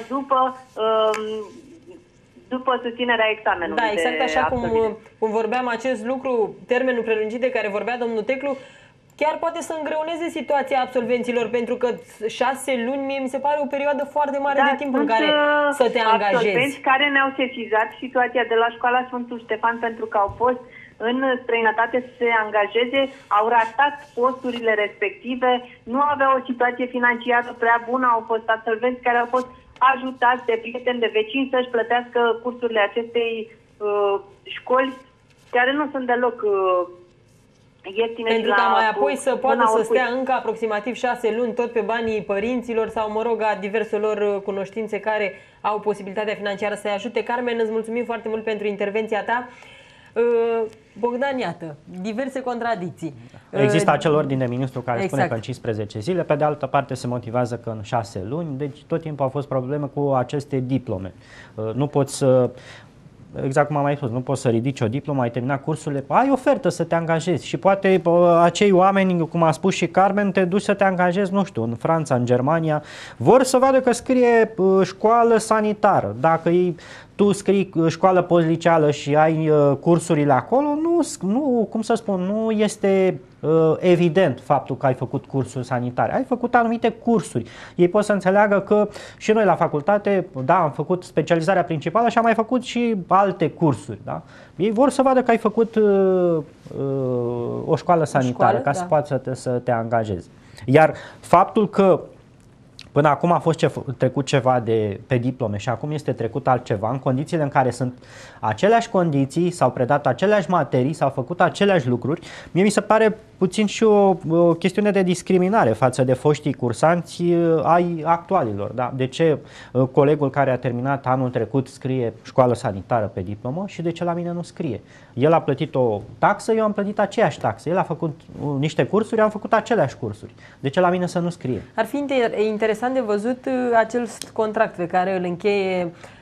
după susținerea examenului. Da, exact așa cum vorbeam acest lucru, termenul prelungit de care vorbea domnul Teclu, chiar poate să îngreuneze situația absolvenților, pentru că 6 luni mie mi se pare o perioadă foarte mare de timp în care să te angajezi. Absolvenți care ne-au sesizat situația de la școala Sfântul Ștefan pentru că au fost în străinătate să se angajeze, au ratat posturile respective, nu aveau o situație financiară prea bună, au fost absolvenți care au fost ajutați de prieteni, de vecini să-și plătească cursurile acestei școli, care nu sunt deloc ieftine. Pentru ca mai apoi să poată să stea încă aproximativ 6 luni tot pe banii părinților sau, mă rog, a diverselor cunoștințe care au posibilitatea financiară să-i ajute. Carmen, îți mulțumim foarte mult pentru intervenția ta. Bogdan, iată, diverse contradicții. Există acel ordin de ministru care spune că în 15 zile, pe de altă parte se motivează că în 6 luni, deci tot timpul au fost probleme cu aceste diplome. Nu poți să, exact cum am mai spus, nu poți să ridici o diplomă, ai terminat cursurile, ai ofertă să te angajezi și poate acei oameni, cum a spus și Carmen, te duci să te angajezi, nu știu, în Franța, în Germania, vor să vadă că scrie școală sanitară. Dacă tu scrii școală postliceală și ai cursurile acolo, nu, cum să spun, nu este evident faptul că ai făcut cursuri sanitare. Ai făcut anumite cursuri. Ei pot să înțeleagă că și noi la facultate, da, am făcut specializarea principală și am mai făcut și alte cursuri. Da? Ei vor să vadă că ai făcut o școală sanitară ca să poată să te angajezi. Iar faptul că până acum a fost trecut ceva pe diplome și acum este trecut altceva, în condițiile în care sunt aceleași condiții, s-au predat aceleași materii, s-au făcut aceleași lucruri, mie mi se pare puțin și o chestiune de discriminare față de foștii cursanți ai actualilor. Da? De ce colegul care a terminat anul trecut scrie școală sanitară pe diplomă și de ce la mine nu scrie? El a plătit o taxă, eu am plătit aceeași taxă. El a făcut niște cursuri, am făcut aceleași cursuri. De ce la mine să nu scrie? Ar fi interesant de văzut acel contract pe care îl încheie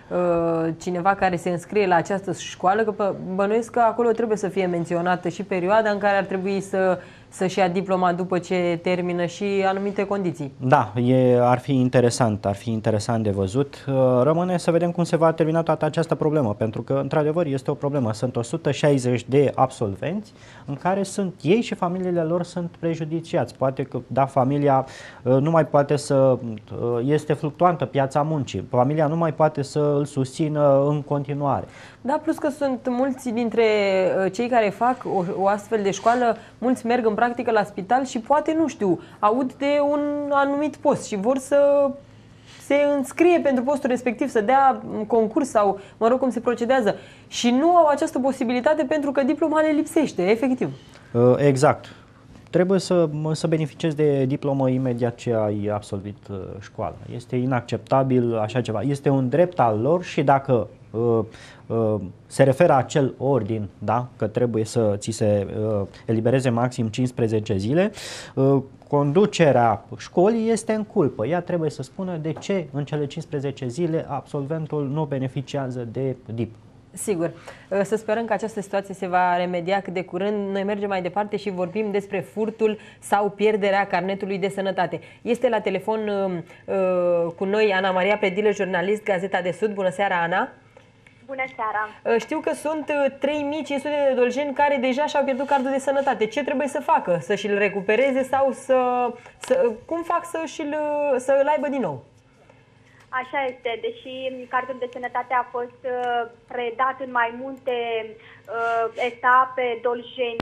cineva care se înscrie la această școală, că bănuiesc că acolo trebuie să fie menționată și perioada în care ar trebui să-și ia diploma după ce termină și anumite condiții. Da, ar fi interesant de văzut. Rămâne să vedem cum se va termina toată această problemă, pentru că, într-adevăr, este o problemă. Sunt 160 de absolvenți în care sunt ei și familiile lor sunt prejudiciați. Poate că, da, familia nu mai poate este fluctuantă piața muncii, familia nu mai poate să îl susțină în continuare. Da, plus că sunt mulți dintre cei care fac o astfel de școală, mulți merg în practică la spital și poate, nu știu, aud de un anumit post și vor să se înscrie pentru postul respectiv, să dea concurs sau, mă rog, cum se procedează. Și nu au această posibilitate pentru că diploma le lipsește, efectiv. Exact. Trebuie să beneficiezi de diplomă imediat ce ai absolvit școala. Este inacceptabil așa ceva. Este un drept al lor și dacă se referă acel ordin, da, că trebuie să ți se elibereze maxim 15 zile, conducerea școlii este în culpă. Ea trebuie să spună de ce în cele 15 zile absolventul nu beneficiază de DIP. Sigur. Să sperăm că această situație se va remedia cât de curând. Noi mergem mai departe și vorbim despre furtul sau pierderea carnetului de sănătate. Este la telefon cu noi Ana Maria Predilă, jurnalist, Gazeta de Sud. Bună seara, Ana! Bună seara! Știu că sunt 3500 de doljeni care deja și-au pierdut cardul de sănătate. Ce trebuie să facă? Să și-l recupereze sau cum fac să-l aibă din nou? Așa este, deși cardul de sănătate a fost predat în mai multe etape, doljeni.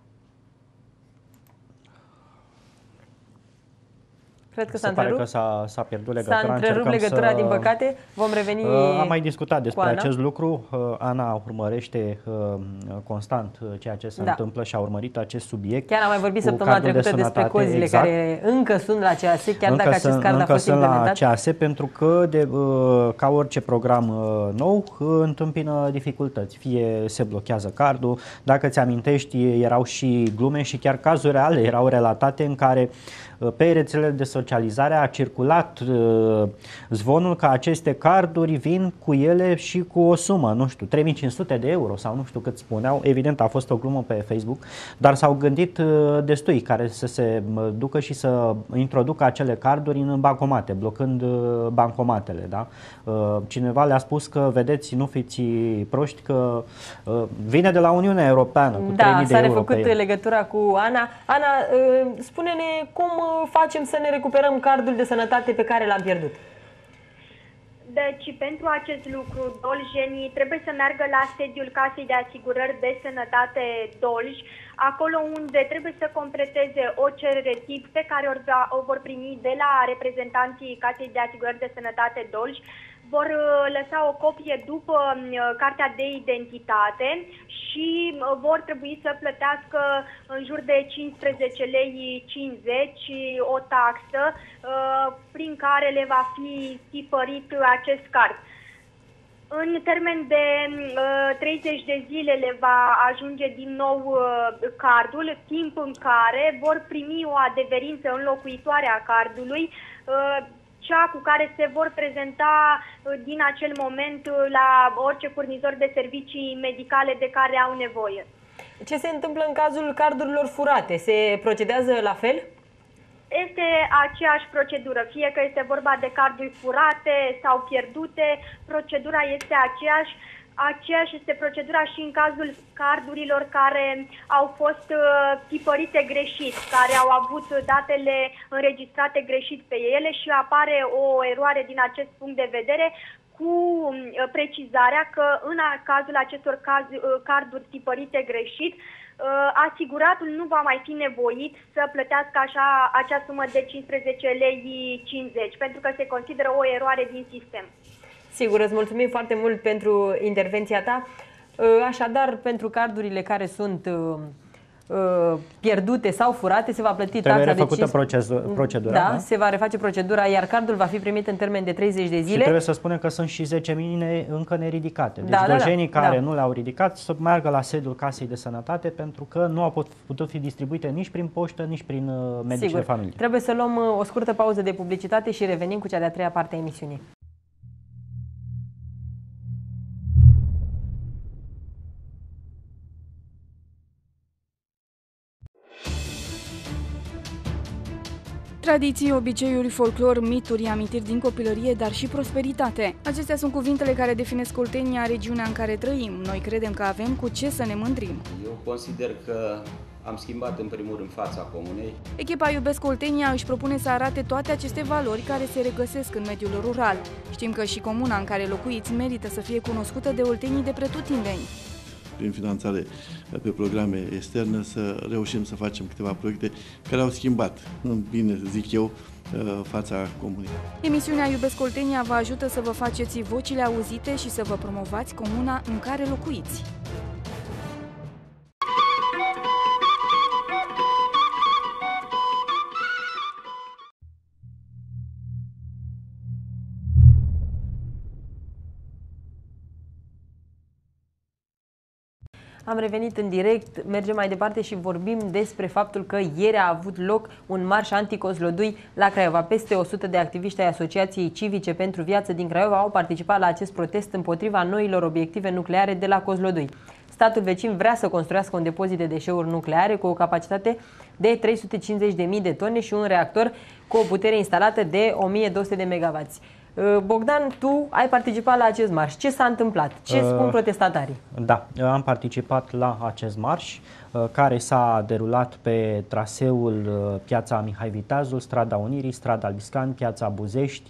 Cred că s-a pierdut legătura. S-a întrerupt legătura, din păcate. Vom reveni. Am mai discutat despre acest lucru. Ana urmărește constant ceea ce se întâmplă și a urmărit acest subiect. Chiar am mai vorbit săptămâna trecută despre cozile care încă sunt la CAS, chiar dacă acest card a fost implementat. La CAS, pentru că, ca orice program nou, întâmpină dificultăți. Fie se blochează cardul, dacă ți amintești, erau și glume și chiar cazuri reale erau relatate în care pe rețelele de socializare a circulat zvonul că aceste carduri vin cu ele și cu o sumă, nu știu, 3500 de euro sau nu știu cât spuneau. Evident, a fost o glumă pe Facebook, dar s-au gândit destui care să se ducă și să introducă acele carduri în bancomate, blocând bancomatele. Da? Cineva le-a spus că, vedeți, nu fiți proști, că vine de la Uniunea Europeană cu 3000 de euro. Da, s-a refăcut legătura cu Ana. Ana, spune-ne cum facem să ne recuperăm cardul de sănătate pe care l-am pierdut. Deci, pentru acest lucru, doljenii trebuie să meargă la sediul Casei de Asigurări de Sănătate Dolj, acolo unde trebuie să completeze o cerere tip pe care o vor primi de la reprezentanții Casei de Asigurări de Sănătate Dolj. Vor lăsa o copie după cartea de identitate și vor trebui să plătească în jur de 15 lei 50 o taxă prin care le va fi tipărit acest card. În termen de 30 de zile le va ajunge din nou cardul, timp în care vor primi o adeverință înlocuitoare a cardului, cea cu care se vor prezenta din acel moment la orice furnizor de servicii medicale de care au nevoie. Ce se întâmplă în cazul cardurilor furate? Se procedează la fel? Este aceeași procedură, fie că este vorba de carduri furate sau pierdute, procedura este aceeași. Aceeași este procedura și în cazul cardurilor care au fost tipărite greșit, care au avut datele înregistrate greșit pe ele și apare o eroare din acest punct de vedere, cu precizarea că în cazul acestor carduri tipărite greșit, asiguratul nu va mai fi nevoit să plătească acea sumă de 15 lei 50, pentru că se consideră o eroare din sistem. Sigur, îți mulțumim foarte mult pentru intervenția ta. Așadar, pentru cardurile care sunt pierdute sau furate, se va plăti taxa de 5... procedura. Da, se va reface procedura, iar cardul va fi primit în termen de 30 de zile. Și trebuie să spunem că sunt și 10.000 încă neridicate. Deci dojenii care nu le-au ridicat să meargă la sediul Casei de Sănătate, pentru că nu au putut fi distribuite nici prin poștă, nici prin medici de familie. Trebuie să luăm o scurtă pauză de publicitate și revenim cu cea de-a treia parte a emisiunii. Tradiții, obiceiuri, folclor, mituri, amintiri din copilărie, dar și prosperitate. Acestea sunt cuvintele care definesc Oltenia, regiunea în care trăim. Noi credem că avem cu ce să ne mândrim. Eu consider că am schimbat în primul rând fața comunei. Echipa Iubesc Oltenia își propune să arate toate aceste valori care se regăsesc în mediul rural. Știm că și comuna în care locuiți merită să fie cunoscută de oltenii de pretutindeni. Prin finanțare pe programe externe, să reușim să facem câteva proiecte care au schimbat, în bine zic eu, fața comunei. Emisiunea Iubesc Oltenia vă ajută să vă faceți vocile auzite și să vă promovați comuna în care locuiți. Am revenit în direct, mergem mai departe și vorbim despre faptul că ieri a avut loc un marș anti-Kozlodui la Craiova. Peste 100 de activiști ai Asociației Civice pentru Viață din Craiova au participat la acest protest împotriva noilor obiective nucleare de la Kozlodui. Statul vecin vrea să construiască un depozit de deșeuri nucleare cu o capacitate de 350.000 de tone și un reactor cu o putere instalată de 1200 de MW. Bogdan, tu ai participat la acest marș. Ce s-a întâmplat? Ce spun protestatarii? Da, am participat la acest marș care s-a derulat pe traseul Piața Mihai Viteazul, Strada Unirii, Strada Liscan, Piața Buzești.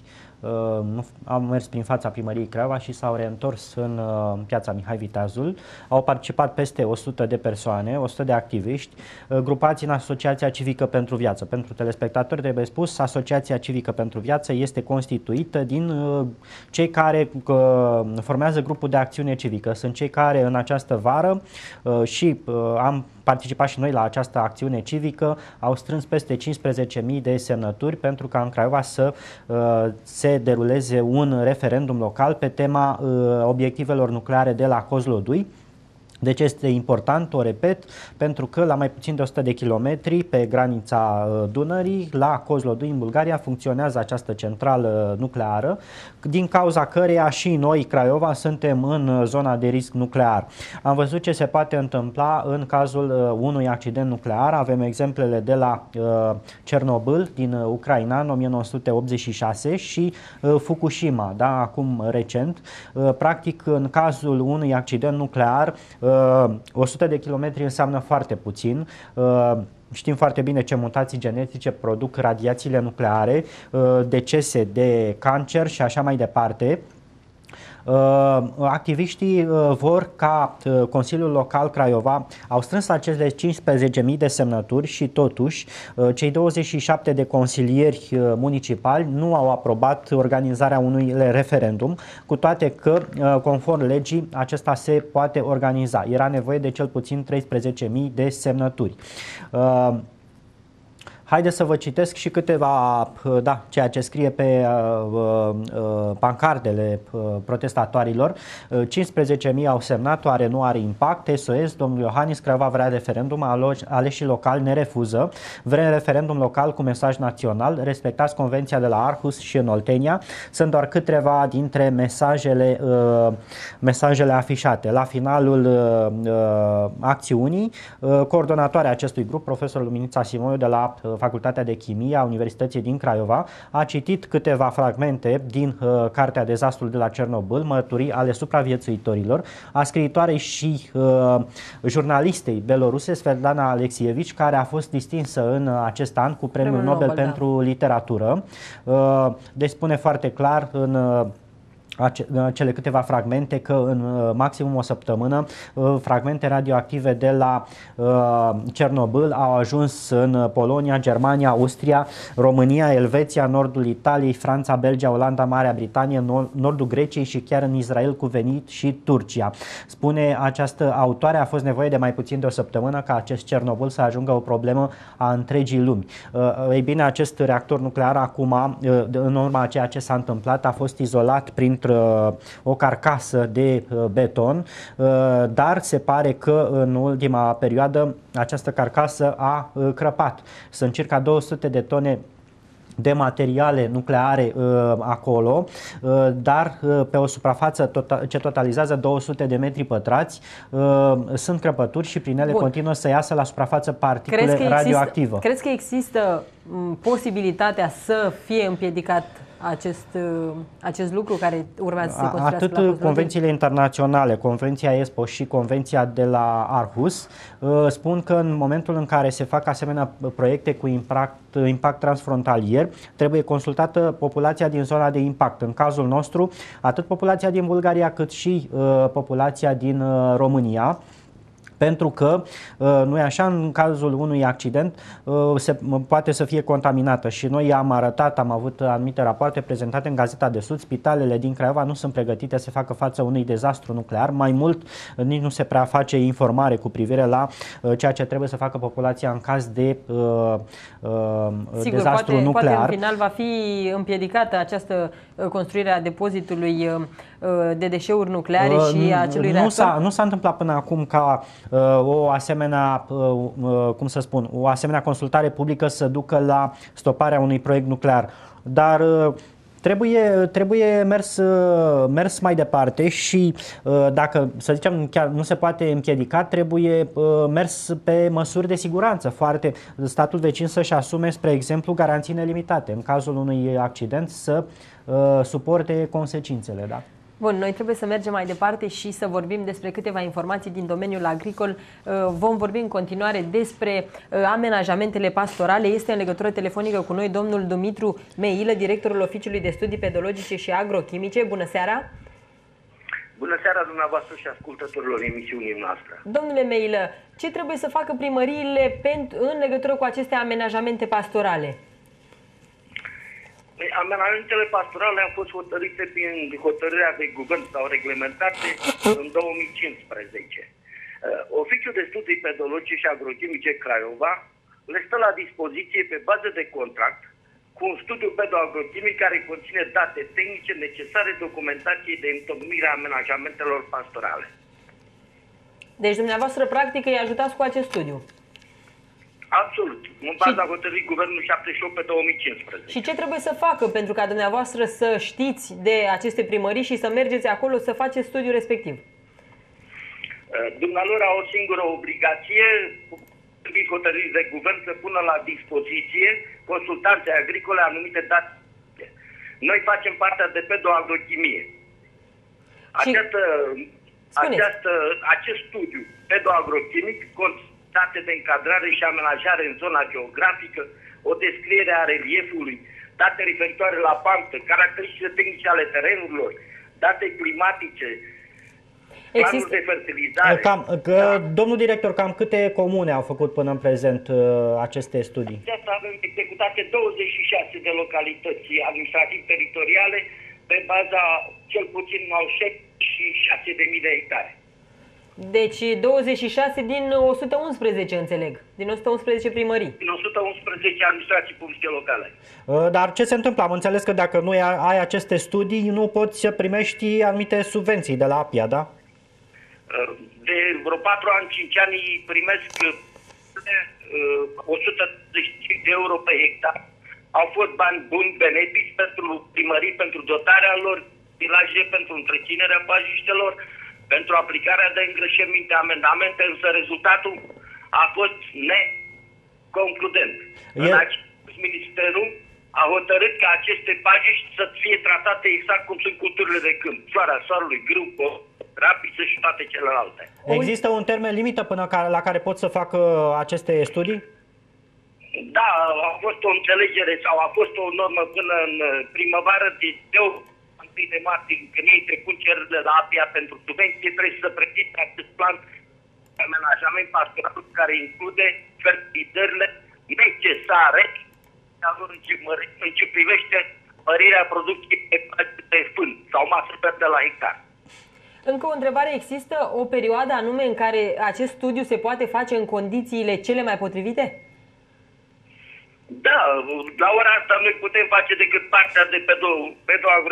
Am mers prin fața primăriei Craiova și s-au reîntors în Piața Mihai Viteazul. Au participat peste 100 de persoane, 100 de activiști, grupați în Asociația Civică pentru Viață. Pentru telespectatori trebuie spus, Asociația Civică pentru Viață este constituită din cei care formează grupul de acțiune civică. Sunt cei care în această vară și am participat și noi la această acțiune civică, au strâns peste 15.000 de semnături pentru ca în Craiova să se deruleze un referendum local pe tema obiectivelor nucleare de la Kozlodui. Deci este important, o repet, pentru că la mai puțin de 100 de kilometri pe granița Dunării, la Kozlodui, în Bulgaria, funcționează această centrală nucleară, din cauza căreia și noi, Craiova, suntem în zona de risc nuclear. Am văzut ce se poate întâmpla în cazul unui accident nuclear. Avem exemplele de la Cernobâl din Ucraina în 1986 și Fukushima, da, acum recent. Practic, în cazul unui accident nuclear, 100 de kilometri înseamnă foarte puțin. Știm foarte bine ce mutații genetice produc radiațiile nucleare, decese de cancer și așa mai departe. Activiștii vor ca Consiliul Local Craiova, au strâns acele 15.000 de semnături și totuși cei 27 de consilieri municipali nu au aprobat organizarea unui referendum, cu toate că conform legii acesta se poate organiza. Era nevoie de cel puțin 13.000 de semnături. Haideți să vă citesc și câteva, da, ceea ce scrie pe pancardele protestatorilor. 15.000 au semnat, oare nu are impact? SOS, domnul Iohannis, Craiova vrea referendum, aleșii locali ne refuză. Vrem referendum local cu mesaj național, respectați convenția de la Aarhus și în Oltenia. Sunt doar câteva dintre mesajele afișate. La finalul acțiunii, coordonatoarea acestui grup, profesorul Luminița Simoiu de la Facultatea de Chimie a Universității din Craiova, a citit câteva fragmente din cartea Dezastrul de la Cernobâl, mărturii ale supraviețuitorilor, a scriitoarei și jurnalistei beloruse Svetlana Alexievich, care a fost distinsă în acest an cu Premiul Nobel pentru literatură. Deci spune foarte clar în cele câteva fragmente că în maximum o săptămână fragmente radioactive de la Cernobâl au ajuns în Polonia, Germania, Austria, România, Elveția, nordul Italiei, Franța, Belgia, Olanda, Marea Britanie, nordul Greciei și chiar în Israel cu venit și Turcia. Spune această autoare, a fost nevoie de mai puțin de o săptămână ca acest Cernobâl să ajungă o problemă a întregii lumi. Ei bine, acest reactor nuclear acum, în urma a ceea ce s-a întâmplat, a fost izolat printr o carcasă de beton, dar se pare că în ultima perioadă această carcasă a crăpat. Sunt circa 200 de tone de materiale nucleare acolo, dar pe o suprafață ce totalizează 200 de metri pătrați sunt crăpături și prin ele continuă să iasă la suprafață particule radioactivă. Crezi că există posibilitatea să fie împiedicat acest lucru care urmează să se construiască? Atât convențiile internaționale, Convenția ESPO și Convenția de la Aarhus spun că în momentul în care se fac asemenea proiecte cu impact transfrontalier, trebuie consultată populația din zona de impact. În cazul nostru, atât populația din Bulgaria cât și populația din România, pentru că, nu e așa, în cazul unui accident poate să fie contaminată și noi am arătat, am avut anumite rapoarte prezentate în Gazeta de Sud, spitalele din Craiova nu sunt pregătite să facă față unui dezastru nuclear, mai mult nici nu se prea face informare cu privire la ceea ce trebuie să facă populația în caz de dezastru nuclear. Poate în final va fi împiedicată această construire a depozitului de deșeuri nucleare și a acelui reactor? Nu s-a întâmplat până acum ca o asemenea, o asemenea consultare publică să ducă la stoparea unui proiect nuclear. Dar trebuie mers mai departe și dacă, să zicem, chiar nu se poate împiedica, trebuie mers pe măsuri de siguranță. Statul vecin să-și asume, spre exemplu, garanții nelimitate. În cazul unui accident să suporte consecințele, da? Bun, noi trebuie să mergem mai departe și să vorbim despre câteva informații din domeniul agricol. Vom vorbi în continuare despre amenajamentele pastorale. Este în legătură telefonică cu noi domnul Dumitru Meilă, directorul Oficiului de Studii Pedologice și Agrochimice. Bună seara! Bună seara dumneavoastră și ascultătorilor emisiunii noastre. Domnule Meilă, ce trebuie să facă primăriile în legătură cu aceste amenajamente pastorale? Amenajamentele pastorale au fost hotărâte prin hotărârea de guvern sau reglementate în 2015. Oficiul de Studii Pedologice și Agrochimice Craiova le stă la dispoziție pe bază de contract cu un studiu pedoagrochimic care conține date tehnice necesare documentației de întocmire a amenajamentelor pastorale. Deci dumneavoastră practic îi ajutați cu acest studiu? Absolut, în baza hotărârii Guvernul 78 pe 2015. Și ce trebuie să facă pentru ca dumneavoastră să știți de aceste primării și să mergeți acolo să faceți studiul respectiv? Dumnealor au o singură obligație, prin hotărâri de guvern, să pună la dispoziție consultanțe agricole anumite date. Noi facem partea de pedoagrochimie. Acest studiu pedoagrochimic date de încadrare și amenajare în zona geografică, o descriere a reliefului, date referitoare la pantă, caracteristice tehnice ale terenurilor, date climatice, planuri de fertilizare. Domnul director, cam câte comune au făcut până în prezent aceste studii? Avem executate 26 de localități administrativ-teritoriale pe baza cel puțin 66.000 de hectare. Deci 26 din 111, înțeleg, din 111 primării. Din 111 administrații publice locale. Dar ce se întâmplă? Am înțeles că dacă nu ai aceste studii, nu poți să primești anumite subvenții de la APIA, da? De vreo 4 ani, 5 ani primesc 135 de euro pe hectar. Au fost bani buni, benefici pentru primării, pentru dotarea lor, vilaje, pentru întreținerea pajiștelor, pentru aplicarea de îngrășăminte, amendamente, însă rezultatul a fost neconcludent. Ministerul a hotărât ca aceste pajiști să fie tratate exact cum sunt culturile de câmp, floarea soarelui, grâu, rapiță și toate celelalte. Există un termen limită până la care pot să facă aceste studii? Da, a fost o înțelegere sau a fost o normă până în primăvară de 1 de martie, când ei trecând cererile la APIA pentru subvenție, trebuie să prezinte acest plan de amenajament pastoral care include fertilizările necesare în ce privește mărirea producției de fân sau masă verde la hectar. Încă o întrebare, există o perioadă anume în care acest studiu se poate face în condițiile cele mai potrivite? Da, la ora asta noi putem face decât partea de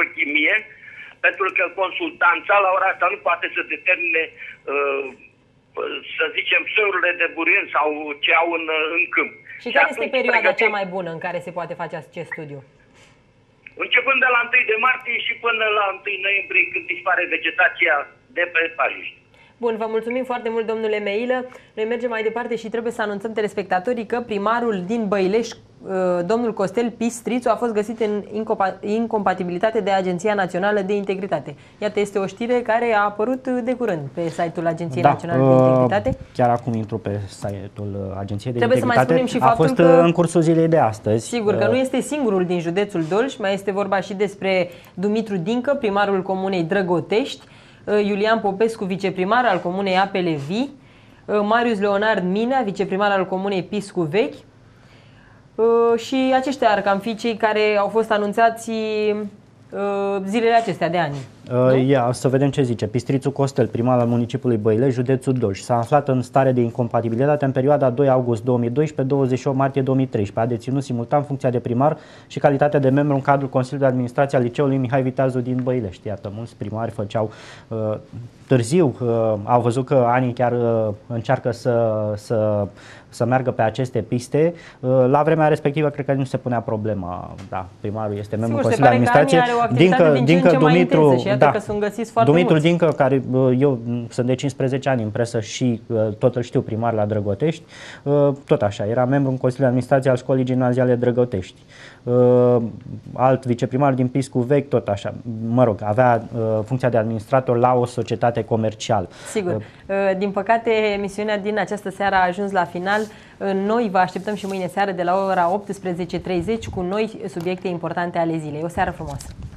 pedoagrochimie, pentru că consultanța la ora asta nu poate să determine să zicem, sărurile de burieni sau ce au în câmp. Și care este perioada cea mai bună în care se poate face acest studiu? Începând de la 1 de martie și până la 1 noiembrie, când dispare vegetația de pe pajiști. Bun, vă mulțumim foarte mult, domnule Meilă. Noi mergem mai departe și trebuie să anunțăm telespectatorii că primarul din Băileș, domnul Costel Pistrițu, a fost găsit în incompatibilitate de Agenția Națională de Integritate. Iată, este o știre care a apărut de curând pe site-ul Agenției Naționale de Integritate. Chiar acum intru pe site-ul Agenției de Trebuie Integritate. Să mai spunem și faptul a fost că, în cursul zilei de astăzi. Sigur că nu este singurul din județul Dolj, mai este vorba și despre Dumitru Dincă, primarul comunei Drăgotești, Iulian Popescu, viceprimar al comunei Apele Vii, Marius Leonard Minea, viceprimar al comunei Piscu Vechi, și aceștia ar cam fi cei care au fost anunțați zilele acestea de ani. Ia, să vedem ce zice. Pistrițu Costel, primar al municipiului Băilești, județul Dolj, s-a aflat în stare de incompatibilitate în perioada 2 august 2012-28 martie 2013. A deținut simultan funcția de primar și calitatea de membru în cadrul Consiliului de Administrație al Liceului Mihai Viteazu din Băilești. Iată, mulți primari făceau târziu, au văzut că anii chiar încearcă să meargă pe aceste piste. La vremea respectivă cred că nu se punea problema. Da, primarul este membru în Consiliul de Administrație. Dincă Dumitru, Dumitru Dincă, care eu sunt de 15 ani în presă și tot îl știu primar la Drăgotești, tot așa, era membru în Consiliul de Administrație al Școlii Gimnaziale Drăgotești. Alt viceprimar din Piscu Vechi, tot așa, mă rog, avea funcția de administrator la o societate comercială. Sigur. Din păcate, emisiunea din această seară a ajuns la final. Noi vă așteptăm și mâine seară de la ora 18:30 cu noi subiecte importante ale zilei. O seară frumoasă!